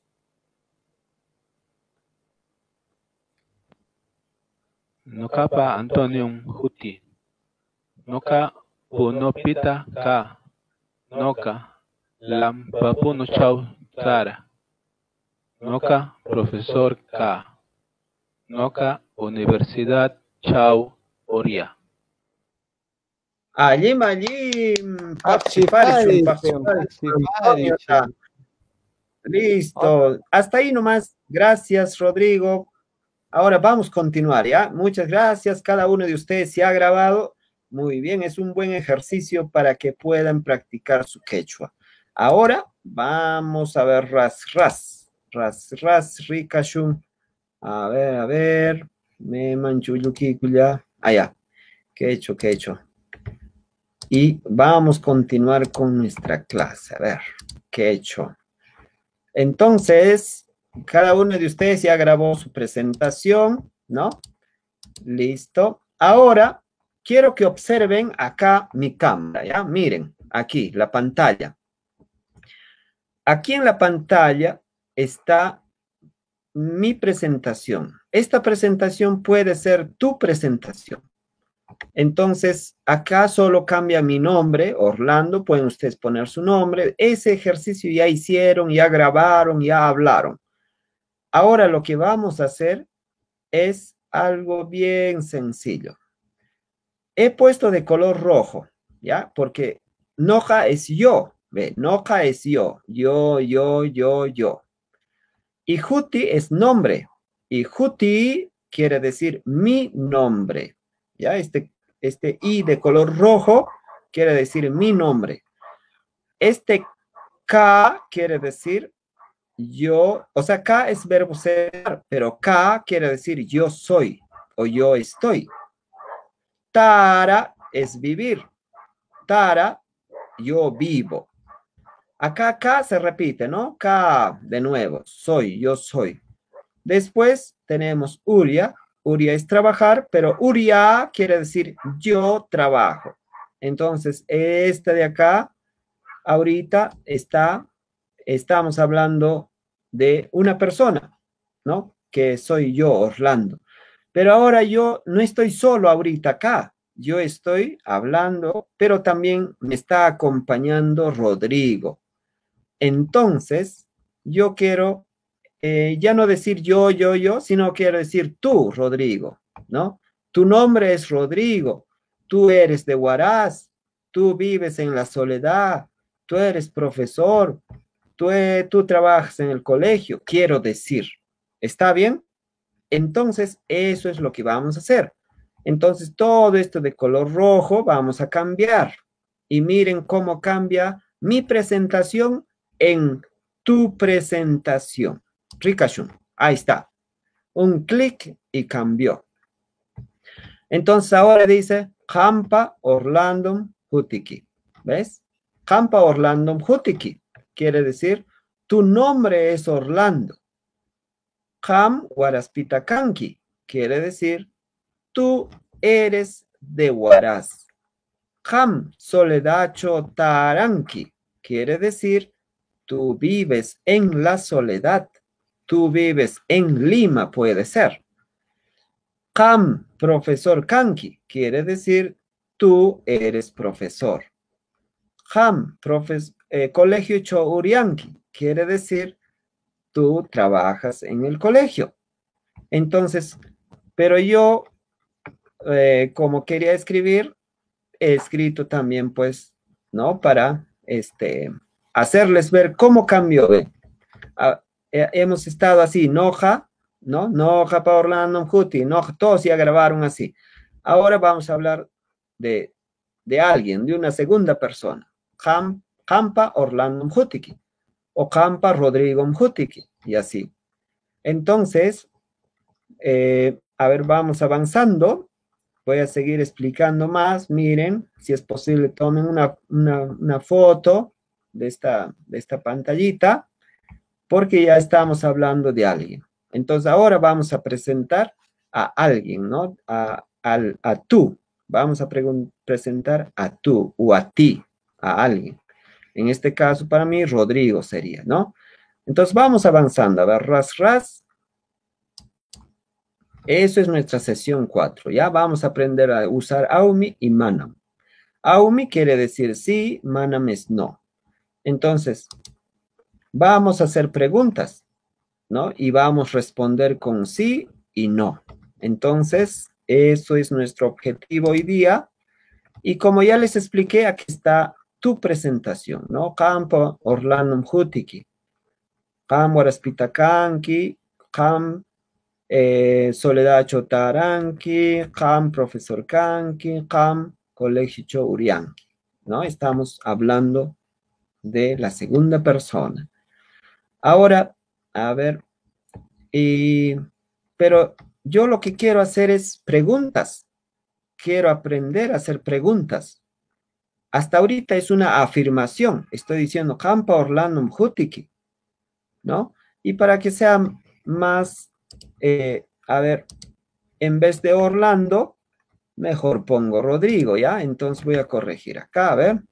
Nokapa Antonio Huti. Noka Punopita Ka. Noka Lampapuno Chau Tara. Noka Profesor K. Noka Universidad Chau Oria. Allí, allí, participar, participar. Listo. Hasta ahí nomás. Gracias, Rodrigo. Ahora vamos a continuar, ¿ya? Muchas gracias. Cada uno de ustedes se ha grabado. Muy bien, es un buen ejercicio para que puedan practicar su quechua. Ahora vamos a ver ras, ras, ras, ras, ricashun. A ver, a ver. Me manchuyuquikuya. Allá. Quechua, quechua. Y vamos a continuar con nuestra clase. A ver, quechua. Entonces, cada uno de ustedes ya grabó su presentación, ¿no? Listo. Ahora, quiero que observen acá mi cámara, ¿ya? Miren, aquí, la pantalla. Aquí en la pantalla está mi presentación. Esta presentación puede ser tu presentación. Entonces, acá solo cambia mi nombre, Orlando, pueden ustedes poner su nombre. Ese ejercicio ya hicieron, ya grabaron, ya hablaron. Ahora lo que vamos a hacer es algo bien sencillo. He puesto de color rojo, ¿ya? Porque Noja es yo, ¿ve? Noja es yo, yo, yo, yo, yo. Y Juti es nombre. Y Juti quiere decir mi nombre, ¿ya? Este, este I de color rojo quiere decir mi nombre. Este K quiere decir yo, o sea, K es verbo ser, pero K quiere decir yo soy o yo estoy. Tara es vivir. Tara, yo vivo. Acá K se repite, ¿no? K, de nuevo, soy, yo soy. Después tenemos Uria. Uria es trabajar, pero Uria quiere decir yo trabajo. Entonces, este de acá, ahorita está, estamos hablando de una persona, ¿no? Que soy yo, Orlando. Pero ahora yo no estoy solo ahorita acá. Yo estoy hablando, pero también me está acompañando Rodrigo. Entonces, yo quiero eh, ya no decir yo, yo, yo, sino quiero decir tú, Rodrigo, ¿no? Tu nombre es Rodrigo. Tú eres de Huaraz. Tú vives en la soledad. Tú eres profesor. Tú, eh, tú trabajas en el colegio. Quiero decir. ¿Está bien? Entonces, eso es lo que vamos a hacer. Entonces, todo esto de color rojo vamos a cambiar. Y miren cómo cambia mi presentación en tu presentación. Ricashun. Ahí está. Un clic y cambió. Entonces, ahora dice Hampa Orlando Hutiki. ¿Ves? Hampa Orlando Hutiki. Quiere decir, tu nombre es Orlando. Ham Huaraspitacanqui, quiere decir, tú eres de Huaraz. Ham Soledacho Taranqui, quiere decir, tú vives en la soledad. Tú vives en Lima, puede ser. Ham Profesor Kanki, quiere decir, tú eres profesor. Ham profes, eh, Colegio Chourianqui, quiere decir, tú trabajas en el colegio. Entonces, pero yo, eh, como quería escribir, he escrito también, pues, ¿no? Para este, hacerles ver cómo cambió. ¿eh? Ah, eh, hemos estado así, Noja, ¿no? Noja para Orlando Juti, Noja, todos ya grabaron así. Ahora vamos a hablar de, de alguien, de una segunda persona. Ham, Hampa Orlando Jutiki. O Campa Rodrigo Mjutiki, y así. Entonces, eh, a ver, vamos avanzando. Voy a seguir explicando más. Miren, si es posible, tomen una, una, una foto de esta, de esta pantallita, porque ya estamos hablando de alguien. Entonces, ahora vamos a presentar a alguien, ¿no? A, a, a tú. Vamos a presentar a tú o a ti, a alguien. En este caso, para mí, Rodrigo sería, ¿no? Entonces, vamos avanzando. A ver, ras, ras. Eso es nuestra sesión cuatro. Ya vamos a aprender a usar Aumi y Manam. Aumi quiere decir sí, Manam es no. Entonces, vamos a hacer preguntas, ¿no? Y vamos a responder con sí y no. Entonces, eso es nuestro objetivo hoy día. Y como ya les expliqué, aquí está tu presentación, ¿no? Campo Orlando Mjutiki, Cam Huaraspitacanqui, Cam eh, Soledad Chotaranqui, Cam Profesor Canqui, Cam Colegio Chourianqui, ¿no? Estamos hablando de la segunda persona. Ahora, a ver, y, pero yo lo que quiero hacer es preguntas. Quiero aprender a hacer preguntas. Hasta ahorita es una afirmación. Estoy diciendo Campa Orlando Mjutiki, ¿no? Y para que sea más, eh, a ver, en vez de Orlando, mejor pongo Rodrigo, ¿ya? Entonces voy a corregir acá, a ver.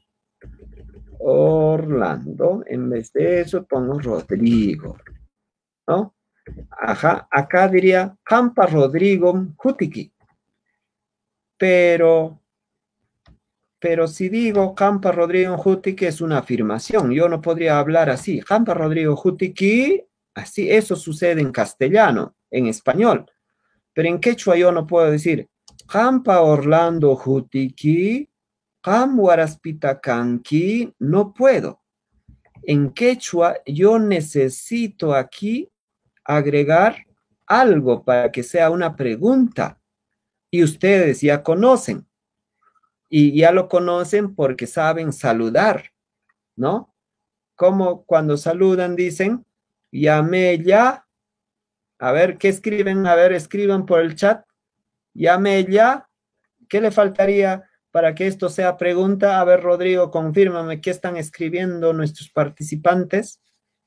Orlando, en vez de eso pongo Rodrigo, ¿no? Ajá, acá diría Campa Rodrigo Mjutiki. pero, pero si digo Hampa Rodrigo Jutiki es una afirmación, yo no podría hablar así. Hampa Rodrigo Jutiki, así, eso sucede en castellano, en español. Pero en quechua yo no puedo decir Hampa Orlando Jutiki, Ham Waraspita Kanki, no puedo. En quechua yo necesito aquí agregar algo para que sea una pregunta. Y ustedes ya conocen. Y ya lo conocen porque saben saludar, ¿no? Como cuando saludan dicen, llamé ya. A ver, ¿qué escriben? A ver, escriban por el chat. Llamé ya. ¿Qué le faltaría para que esto sea pregunta? A ver, Rodrigo, confírmame qué están escribiendo nuestros participantes.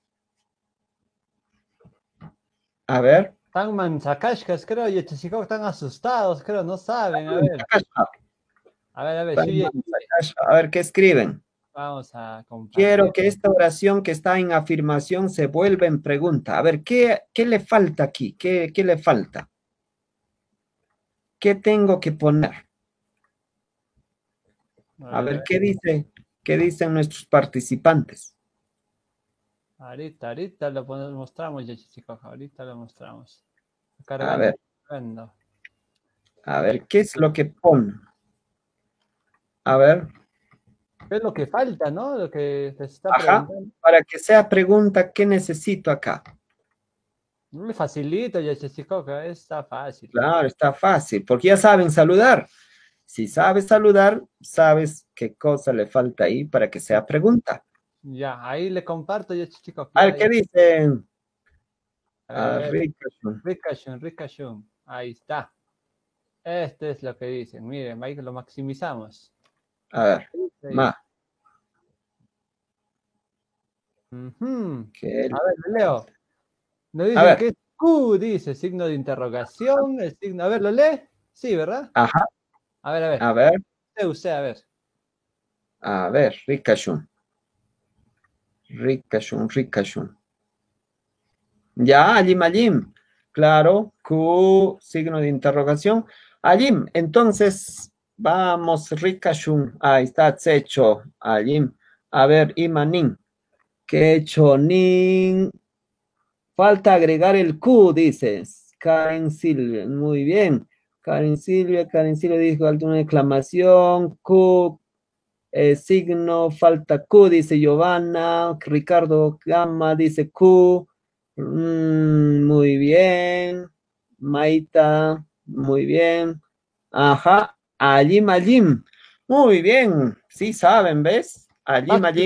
A ver. Están manchacashcas, creo, y chicos están asustados, creo, no saben. A ver, a ver, a ver, sí, a ver, ¿qué escriben? Vamos a compartir. Quiero que esta oración que está en afirmación se vuelva en pregunta. A ver, ¿qué, qué le falta aquí? ¿Qué, qué le falta? ¿Qué tengo que poner? A ver, ¿qué dice? ¿Qué dicen nuestros participantes? Ahorita, ahorita lo mostramos, ya chicos, ahorita lo mostramos. A ver. Cargando. A ver, ¿qué es lo que pone? A ver. ¿Qué es lo que falta, no? Lo que te está Ajá, preguntando. para que sea pregunta, ¿qué necesito acá? Muy facilito, ya chicos, está fácil. Claro, está fácil, porque ya saben saludar. Si sabes saludar, sabes qué cosa le falta ahí para que sea pregunta. Ya, ahí le comparto, ya chicos. A ver, ¿qué dicen? A ver, Ricashun. Ricashun, Ricashun. Ahí está. Este es lo que dicen. Miren, ahí lo maximizamos. A ver, sí. más. Uh-huh. ¿Qué? A ver, Leo. Nos dice que es Q, dice, signo de interrogación, el signo. A ver, ¿lo lee? Sí, ¿verdad? Ajá. A ver, a ver. A ver. Usted, usted, a ver. A ver, Ricashun. Ricashun, Ricashun. Ya, Alim, Alim. Claro, Q, signo de interrogación. Alim, entonces, vamos, Ricashun. Ahí está, Tsecho, Alim. A ver, Imanin. Quechonin. Falta agregar el Q, dices. Karen Silvia, muy bien. Karen Silvia, Karen Silvia dijo alguna exclamación. Q, eh, signo, falta Q, dice Giovanna. Ricardo Gama dice Q. Mm, muy bien. Maita, muy bien. Ajá. Alim, Alim. Muy bien. Sí saben, ¿ves? Alim, Alim.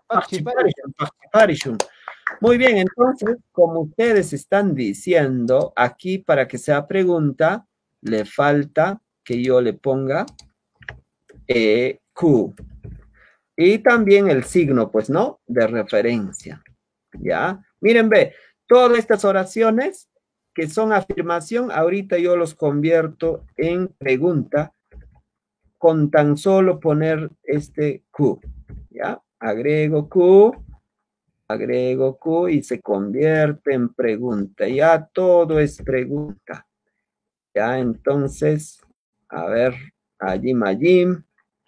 Muy bien, entonces, como ustedes están diciendo, aquí para que sea pregunta, le falta que yo le ponga eh, Q. Y también el signo, pues, ¿no? De referencia. ¿Ya? Miren, ve, todas estas oraciones que son afirmación, ahorita yo los convierto en pregunta con tan solo poner este Q. ¿Ya? Agrego Q. Agrego Q y se convierte en pregunta. Ya todo es pregunta. Ya, entonces, a ver, Ayim, Ayim.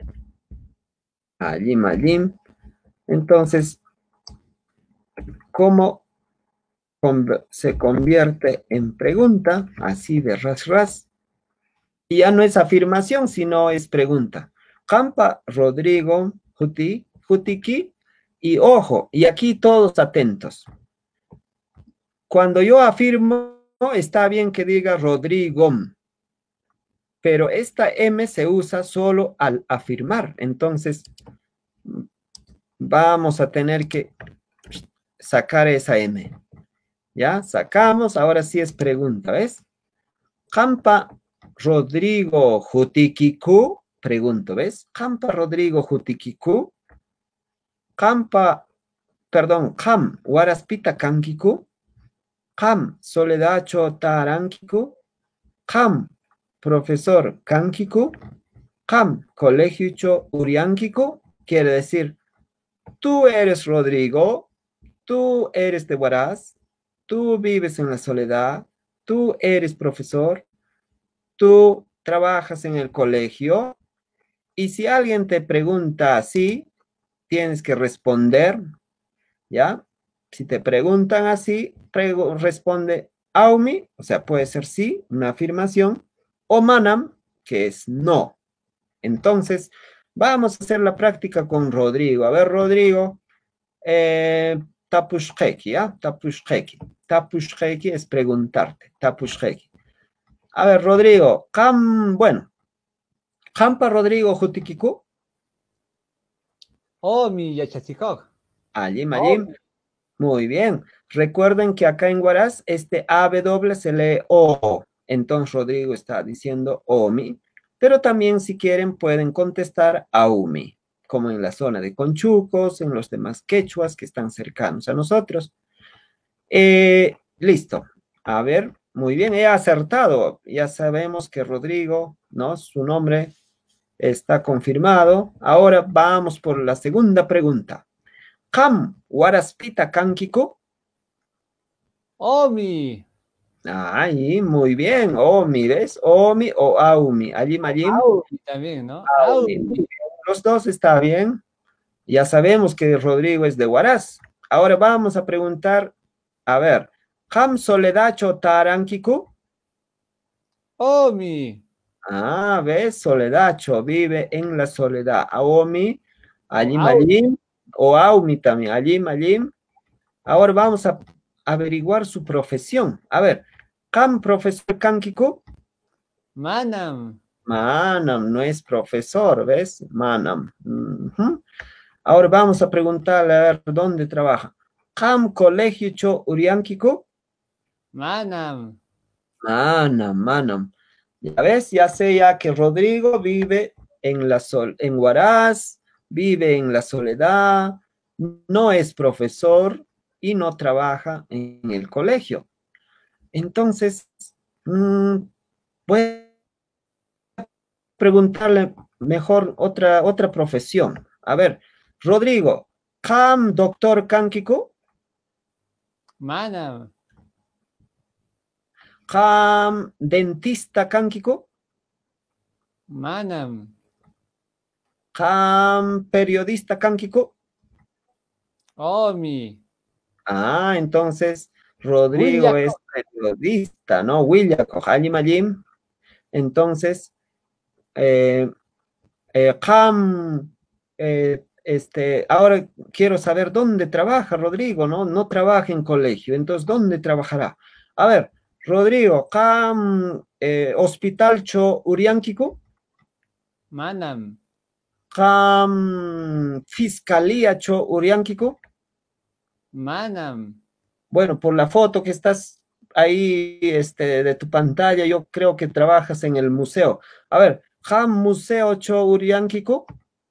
Ayim, Ayim. Entonces, ¿cómo se convierte en pregunta? Así de ras, ras. Y ya no es afirmación, sino es pregunta. Campa Rodrigo Juti, Jutiki. Y ojo, y aquí todos atentos. Cuando yo afirmo, está bien que diga Rodrigo, pero esta M se usa solo al afirmar. Entonces, vamos a tener que sacar esa M. ¿Ya? Sacamos, ahora sí es pregunta, ¿ves? Campa Rodrigo Jutikiku, pregunto, ¿ves? Campa Rodrigo Jutikiku. Campa, perdón, Cam, Waraspita Kankiku, Cam, Soledad Chotarankiku, Cam, Profesor Kankiku, Cam, Colegio Cho Uriankiku, quiere decir, tú eres Rodrigo, tú eres de Huaraz, tú vives en la soledad, tú eres profesor, tú trabajas en el colegio? Y si alguien te pregunta así, tienes que responder, ¿ya? Si te preguntan así, prego, responde aumi, o sea, puede ser sí, una afirmación, o manam, que es no. Entonces, vamos a hacer la práctica con Rodrigo. A ver, Rodrigo, eh, tapushkeki, ¿ya? Tapushkeki. Tapushkeki es preguntarte, tapushkeki. A ver, Rodrigo, kam, bueno, Hampa Rodrigo Jutikiku. Oh, mi yachachikok. Alim, alim. Muy bien. Recuerden que acá en Huaraz este A W se lee O. Entonces Rodrigo está diciendo Omi. Pero también si quieren pueden contestar Aumi, como en la zona de Conchucos, en los demás quechuas que están cercanos a nosotros. Eh, listo. A ver, muy bien, he acertado. Ya sabemos que Rodrigo, ¿no? Su nombre está confirmado. Ahora vamos por la segunda pregunta. Kam waraspita kankiko. Omi. Ahí, muy bien. Omi, ¿ves? Omi o Aumi. Allí, allí. Aumi también, ¿no? Aumi. Aumi. Los dos está bien. Ya sabemos que Rodrigo es de Huaraz. Ahora vamos a preguntar, a ver, Kam soledacho tarankiko. Omi. Ah, ¿ves? Soledacho vive en la soledad. Aomi, allí, Aumi. allí. O Aumi también, allí, allí. Ahora vamos a averiguar su profesión. A ver, ¿Kam profesor Kankiko? Manam. Manam, no es profesor, ¿ves? Manam. Uh-huh. Ahora vamos a preguntarle a ver dónde trabaja. ¿Kam colegio cho Uriankiko? Manam. Manam, manam. Ya ves, ya sé ya que Rodrigo vive en la sol, en Huaraz, vive en la soledad, no es profesor y no trabaja en el colegio. Entonces, mmm, voy a preguntarle mejor otra, otra profesión. A ver, Rodrigo, ¿Kam doctor Kankiko? Manam. ¿Kam dentista Kankiko? Manam. ¿Kam periodista Kankiko? Omi. Ah, entonces Rodrigo Willako. es periodista, ¿no? Willako, Halim Alim. Entonces, eh, eh, Ham, eh, este, ahora quiero saber dónde trabaja Rodrigo, ¿no? No trabaja en colegio, entonces, ¿dónde trabajará? A ver, Rodrigo, Ham, eh, hospital cho Uriankiko. Manam. Ham, fiscalía cho Uriankiko. Manam. Bueno, por la foto que estás ahí este, de tu pantalla, yo creo que trabajas en el museo. A ver, ¿Ham Museo cho Uriankiko?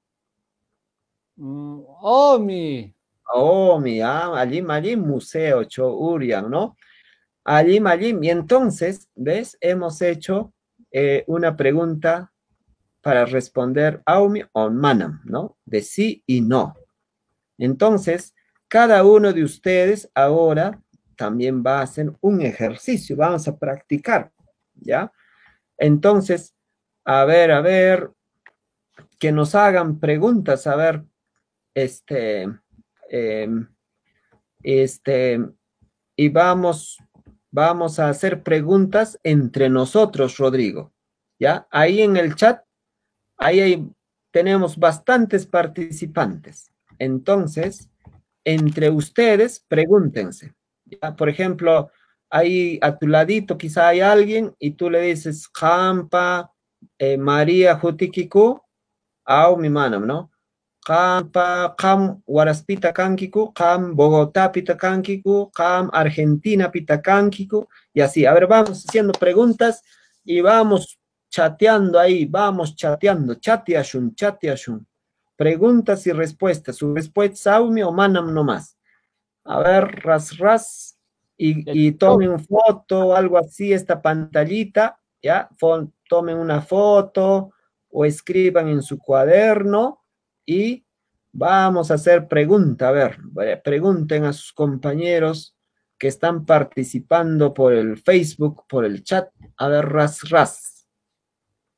Mm, Omi. Omi, ah, allí, allí, Museo cho Urian, ¿no? Allí, allí. Y entonces, ¿ves? Hemos hecho eh, una pregunta para responder Aumi o Manam, ¿no? De sí y no. Entonces, cada uno de ustedes ahora también va a hacer un ejercicio, vamos a practicar, ¿ya? Entonces, a ver, a ver, que nos hagan preguntas, a ver, este, eh, este, y vamos, vamos a hacer preguntas entre nosotros, Rodrigo, ¿ya? Ahí en el chat, ahí hay, tenemos bastantes participantes, entonces, entre ustedes, pregúntense. ¿Ya? Por ejemplo, ahí a tu ladito quizá hay alguien y tú le dices, Jampa, eh, María Jutikiku, au mi manam, ¿no? Jampa, Jam, Huaraspita Kankiku, Jam, Bogotá Pita Kankiku, Jam, Argentina Pita Kankiku, y así. A ver, vamos haciendo preguntas y vamos chateando ahí, vamos chateando, chateashun, chateashun. Preguntas y respuestas. Su respuesta Saumi o Manam nomás. A ver, ras, ras. Y, y tomen foto o algo así, esta pantallita, ¿ya? Fon, tomen una foto o escriban en su cuaderno y vamos a hacer pregunta. A ver, pregunten a sus compañeros que están participando por el Facebook, por el chat. A ver, ras, ras.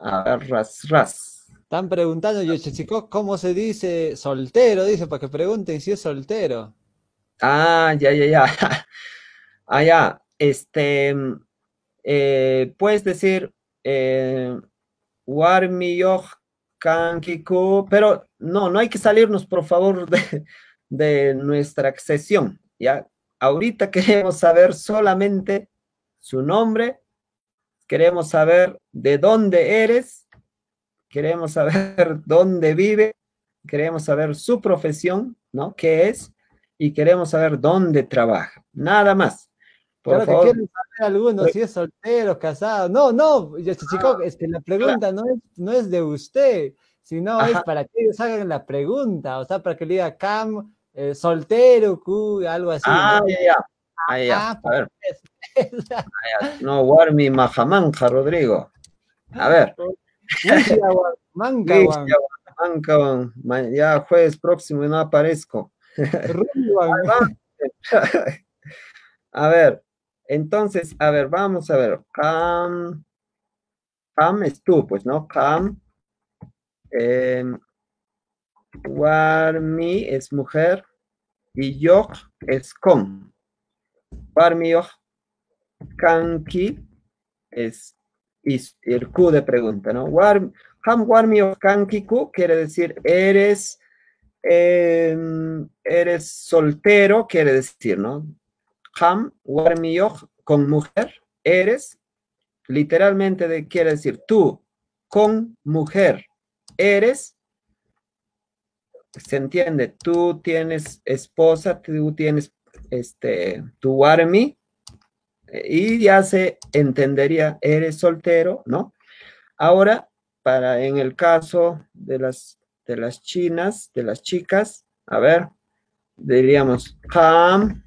A ver, ras, ras. Están preguntando, yo, chicos, ¿cómo se dice soltero? Dice, para que pregunten si es soltero. Ah, ya, ya, ya. Ah, ya. Este, eh, puedes decir, eh, Warmiyoh Kankiku, pero no, no hay que salirnos, por favor, de, de nuestra sesión, ¿ya? Ahorita queremos saber solamente su nombre, queremos saber de dónde eres, queremos saber dónde vive, queremos saber su profesión, ¿no? ¿Qué es? Y queremos saber dónde trabaja. Nada más. Por Claro que favor. quieren saber algunos si es soltero, casado. No, no, yo, chico, es que la pregunta no es, no es de usted, sino Ajá. es para que ellos hagan la pregunta, o sea, para que le diga Cam, eh, soltero, Q, algo así, Ah, ¿no? ya, ya. Ah, ya. Ah, A pues, ver. es- Ah, ya. No, Warmi Majamanja, Rodrigo. A ver. Wichia, Juan, Manca, Juan, Listo, Manca, Juan. Ma- ya jueves próximo y no aparezco. Rumi, Juan. A ver, entonces, a ver, vamos a ver. Cam, Cam es tú, pues, ¿no? Cam. Eh, Warmi es mujer y Yok es con. Warmi Yok Kanki es is, el Q de pregunta, ¿no? War, Ham Warmi Yok Kanki Q quiere decir eres, eh, eres soltero, quiere decir, ¿no? Ham Warmi Yok con mujer, eres, literalmente de, quiere decir tú con mujer, eres. ¿Se entiende? Tú tienes esposa, tú tienes este, tu warmi, y ya se entendería, eres soltero, ¿no? Ahora, para en el caso de las, de las chinas, de las chicas, a ver, diríamos, Ham,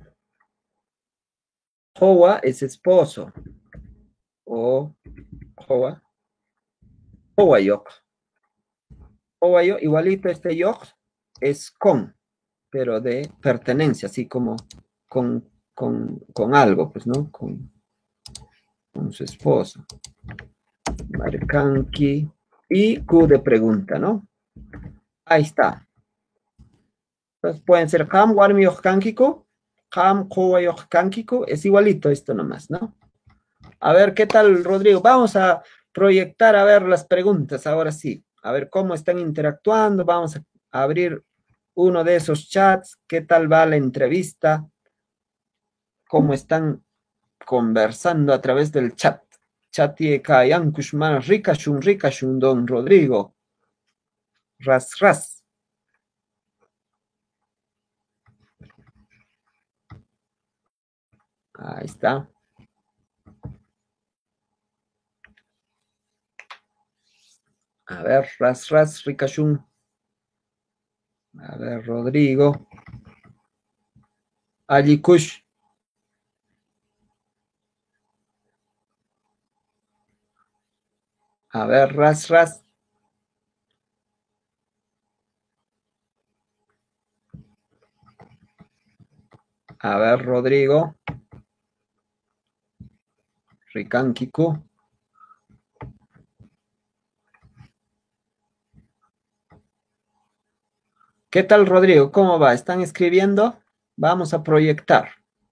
Hoa es esposo, o Hoa, Hoa Yok. Hoa Yok, igualito este Yok, es con, pero de pertenencia, así como con, con, con algo, pues, ¿no? Con, con su esposo. Marcanqui y Q de pregunta, ¿no? Ahí está. Entonces pueden ser Ham, Warmi, Ojkankiku, Ham, Kuwa y Ojkankiku, es igualito esto nomás, ¿no? A ver, ¿qué tal, Rodrigo? Vamos a proyectar a ver las preguntas, ahora sí. A ver cómo están interactuando, vamos a abrir uno de esos chats, qué tal va la entrevista, cómo están conversando a través del chat. Chatie kayan kushman rikashun rikashun don Rodrigo. Ras ras. Ahí está. A ver, ras ras rikashun. A ver, Rodrigo. Ali Kush. A ver, ras ras. A ver, Rodrigo. Rikankiku. ¿Qué tal, Rodrigo? ¿Cómo va? ¿Están escribiendo? Vamos a proyectar.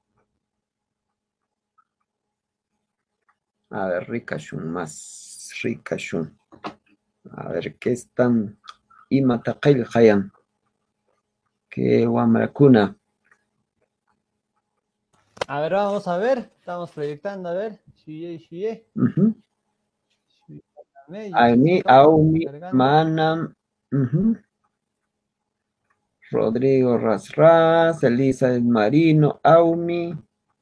A ver, Rikashun más. Rikashun. A ver, ¿qué están? Imataqil Hayan. ¿Qué Wamrakuna? A ver, vamos a ver, estamos proyectando, a ver. Shiye, shiye. Uh-huh. Shiye, Aini, Jessica, Aumi, cargando. Manam. Uh-huh. Rodrigo Rasras, Elisa Marino, Aumi.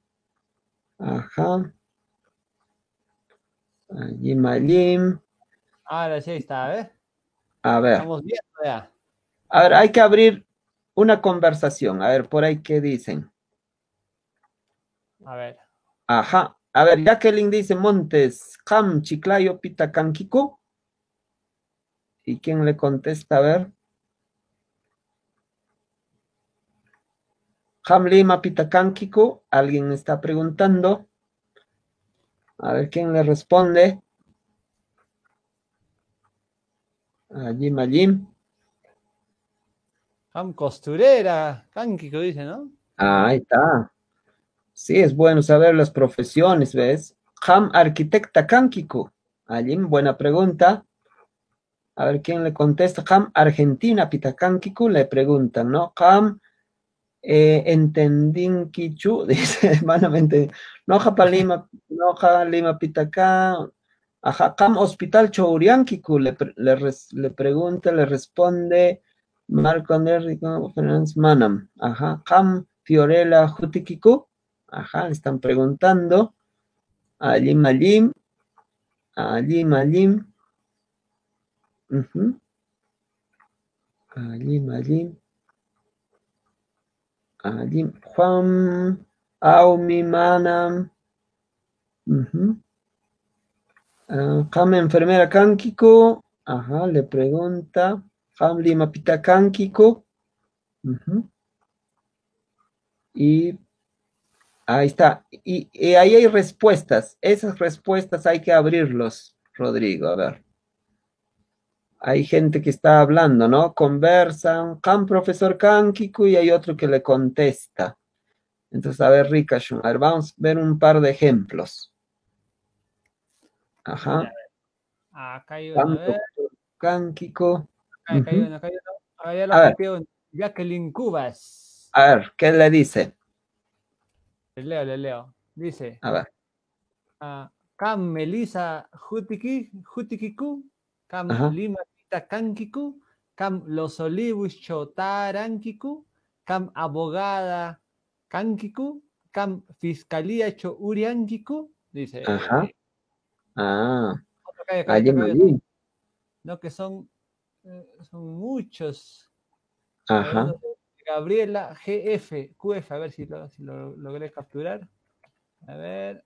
Ajá. Yimalim. Ahora sí está, a ver. A ver. Estamos viendo ya. A ver, hay que abrir una conversación. A ver, por ahí, ¿qué dicen? A ver. Ajá. A ver, Jacqueline dice Montes, Cam, Chiclayo, Pitacanquico. ¿Y quién le contesta? A ver. Ham Lima, Pitacanquico. Alguien está preguntando. A ver quién le responde. Alim, alim. Ham costurera, Kankiku dice, ¿no? Ah, ahí está. Sí, es bueno saber las profesiones, ¿ves? Ham arquitecta Kankiku. Alim, buena pregunta. A ver quién le contesta. Ham Argentina Pitakankiku le preguntan, ¿no? Ham eh, entendin Kichu, dice, hermanamente. Noja pa Lima, Noja Lima Pitacá. Ajá, Ham Hospital Chouriankiku le, pre- le, res- le pregunta, le responde Marco Andrés Rico Fernández Manam. Ajá, Ham Fiorella Jutikiku. Ajá, le están preguntando. Alim Alim. Alim Alim. Ujú. Alim Alim. Alim Juan. Aumi Manam. Ujú. Ah, Ham enfermera Kankiko. Ajá, le pregunta. Ham Lima Pita Kankiko. Ujú. Y ahí está. Y, y ahí hay respuestas. Esas respuestas hay que abrirlos, Rodrigo. A ver. Hay gente que está hablando, ¿no? Conversan. Ham profesor Kankiko y hay otro que le contesta. Entonces, a ver, Rikashun. A ver, vamos a ver un par de ejemplos. Ajá. Acá hay uno, a Ham ver. profesor Kankiko. Acá hay Ujú. uno, acá hay uno. Acá ya A lo ver. copié uno. Jacqueline Cubas. A ver, ¿qué le dice? Le leo, le leo. Dice. A ver. ah, Cam Melissa Jutiki, Jutikiku. Cam Ajá. Lima Pita Kankiku. Cam Los Olivos Chotarankiku. Cam Abogada Kankiku. Cam Fiscalía Cho Uriankiku. Dice. Ajá. eh, Ah, otro acá, acá hay allí, otro, acá hay otro. allí. No, que son, eh, son muchos. A ver, Ajá. uno de Gabriela G F, Q F, a ver si lo, si lo logré capturar. A ver.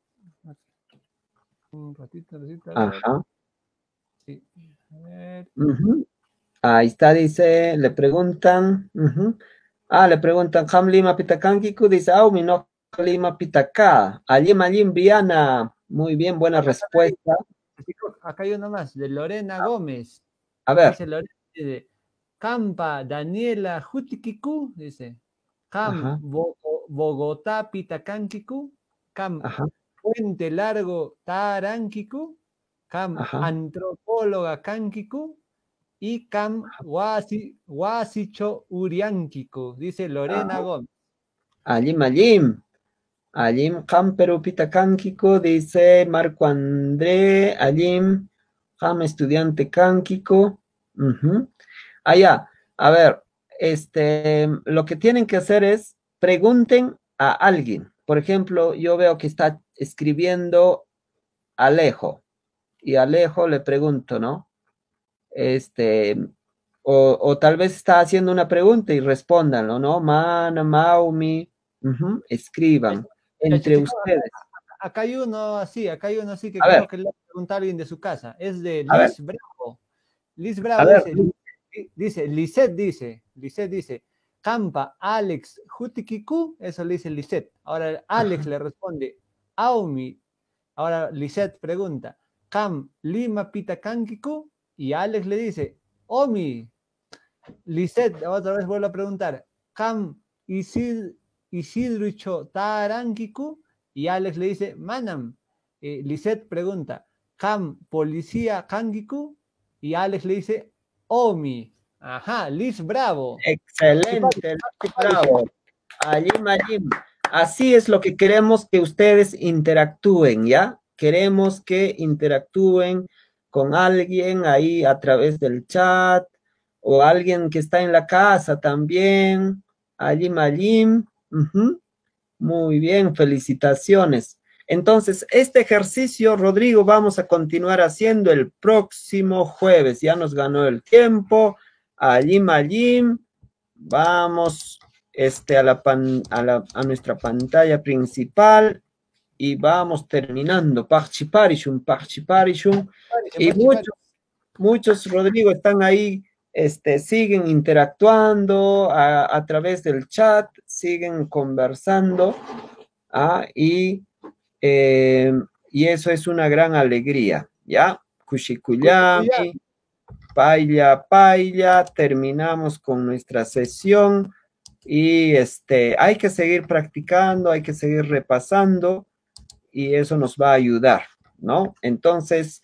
Un ratito, un ratito, a ver. Ajá. Sí. A ver. Ujú. Ahí está, dice, le preguntan. Ujú. Ah, le preguntan, Ham Lima Pitakankiku, dice, ah, mi no Lima Pitacá. Alim, Alim, Viana. Muy bien, buena respuesta. Acá hay uno más, de Lorena Gómez. A ver. Dice Lorena, dice, Campa Daniela Jutikiku, dice, Cam Ajá. Bo- Bogotá Pitakankiku, Cam Ajá. Puente Largo Tarankiku, Cam Ajá. Antropóloga Kankiku y Cam Wasi, Wasicho Uriankiku, dice Lorena Ajá. Gómez. Alim, Alim. Alim, Ham Perú Pitakankiku, dice Marco André. Alim, Ham estudiante Kankiku. Ujú. Allá, a ver, este, lo que tienen que hacer es pregunten a alguien. Por ejemplo, yo veo que está escribiendo Alejo y Alejo le pregunto, ¿no? Este, o, o tal vez está haciendo una pregunta y respóndanlo, ¿no? Mana, Maumi, ujú, escriban entre Chachachicos, ustedes. Acá hay uno así, acá hay uno así que A creo ver. que le va a preguntar a alguien de su casa. Es de A ver. Liz Bravo. Liz A Bravo ver, dice, li- dice, Lisette dice, Lisette dice, Campa Alex Jutikiku, eso le dice Lisette. Ahora Alex Ajá. le responde, Aumi. Ahora Lisette pregunta, Cam Lima Pitakankiku, y Alex le dice, Omi. Lisette otra vez vuelve a preguntar, Cam Isid, Isidrucho Tarankiku, y Alex le dice, Manam. Eh, Lisette pregunta, Cam Policía Kankiku, y Alex le dice, Omi. Ajá, Liz Bravo. Excelente, bravo. Alim, Alim. Así es lo que queremos que ustedes interactúen, ¿ya? Queremos que interactúen con alguien ahí a través del chat o alguien que está en la casa también. Alim, Alim. Ujú. Muy bien, felicitaciones. Entonces, este ejercicio, Rodrigo, vamos a continuar haciendo el próximo jueves. Ya nos ganó el tiempo. Alim, Alim. Vamos este, a, la pan, a, la, a nuestra pantalla principal y vamos terminando. Parchiparishum, Parchiparishum. Y muchos, muchos, Rodrigo, están ahí, este, siguen interactuando a, a través del chat, siguen conversando. ¿ah? Y, eh, y eso es una gran alegría, ¿ya? Kushikuyami. Paila, paila, terminamos con nuestra sesión y este, hay que seguir practicando, hay que seguir repasando y eso nos va a ayudar, ¿no? Entonces,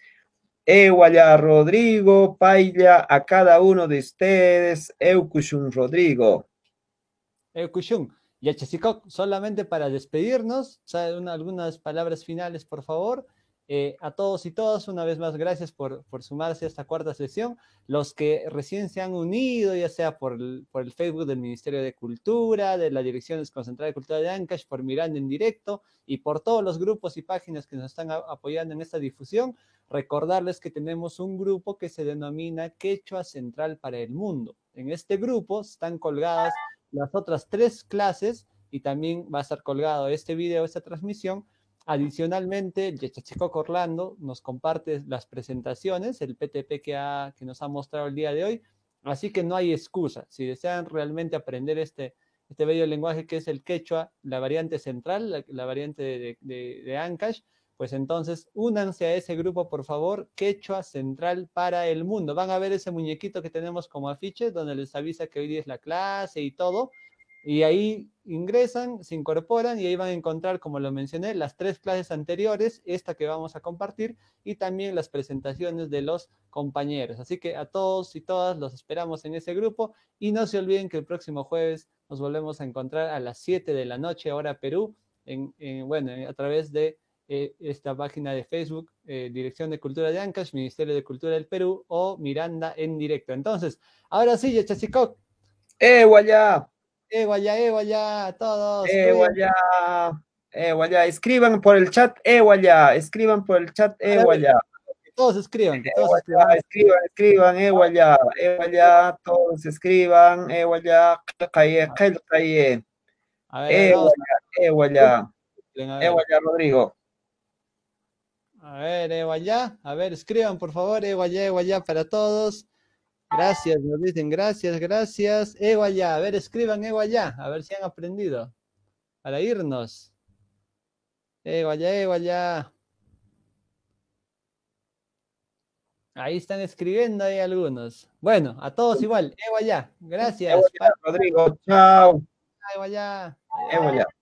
Ewaya Rodrigo, paila a cada uno de ustedes, Eucushun Rodrigo. Eucushun, Yachasicok, solamente para despedirnos, ¿sabe? Una, algunas palabras finales, por favor. Eh, a todos y todas, una vez más, gracias por, por sumarse a esta cuarta sesión. Los que recién se han unido, ya sea por el, por el Facebook del Ministerio de Cultura, de la Dirección Desconcentrada de Cultura de Ancash, por Miranda en directo y por todos los grupos y páginas que nos están a, apoyando en esta difusión, recordarles que tenemos un grupo que se denomina Quechua Central para el Mundo. En este grupo están colgadas las otras tres clases y también va a estar colgado este video, esta transmisión. Adicionalmente, Yachachicoc Orlando nos comparte las presentaciones, el P T P que, ha, que nos ha mostrado el día de hoy, así que no hay excusa. Si desean realmente aprender este, este bello lenguaje que es el quechua, la variante central, la, la variante de, de, de Ancash, pues entonces únanse a ese grupo, por favor, Quechua Central para el Mundo. Van a ver ese muñequito que tenemos como afiche, donde les avisa que hoy día es la clase y todo. Y ahí ingresan, se incorporan y ahí van a encontrar, como lo mencioné, las tres clases anteriores, esta que vamos a compartir y también las presentaciones de los compañeros. Así que a todos y todas los esperamos en ese grupo y no se olviden que el próximo jueves nos volvemos a encontrar a las siete de la noche, hora Perú, en, en, bueno, a través de eh, esta página de Facebook, eh, Dirección de Cultura de Ancash, Ministerio de Cultura del Perú o Miranda en directo. Entonces, ahora sí, Yachachicoc. ¡Eh, guayá! ¡Eh, guayá, eh, guayá! A todos. ¡Eh, guayá! ¡Eh, guayá! Escriban por el chat, ¡eh, guayá! Escriban por el chat, ¡eh, guayá! Que todos escriban, que Eh, todos guayá, escriban. escriban, escriban, ¡eh, guayá! ¡Eh, guayá! Todos escriban, ¡eh, guayá! ¡Calle, calle! A ver, ¡Eh, vamos. guayá! ¡Eh, guayá! ¡Eh, guayá, Rodrigo! A ver, eh, guayá. A ver, escriban, por favor, eh, guayá, eh, guayá para todos. Gracias, nos dicen gracias, gracias. Eh, guayá, a ver, escriban, eh, guayá, a ver si han aprendido. Para irnos. Eh, guayá, eh, guayá. Ahí están escribiendo ahí algunos. Bueno, a todos igual. Eh, guayá, gracias. Eh, guayá, Rodrigo, chao. Eh, guayá. Eh, guayá.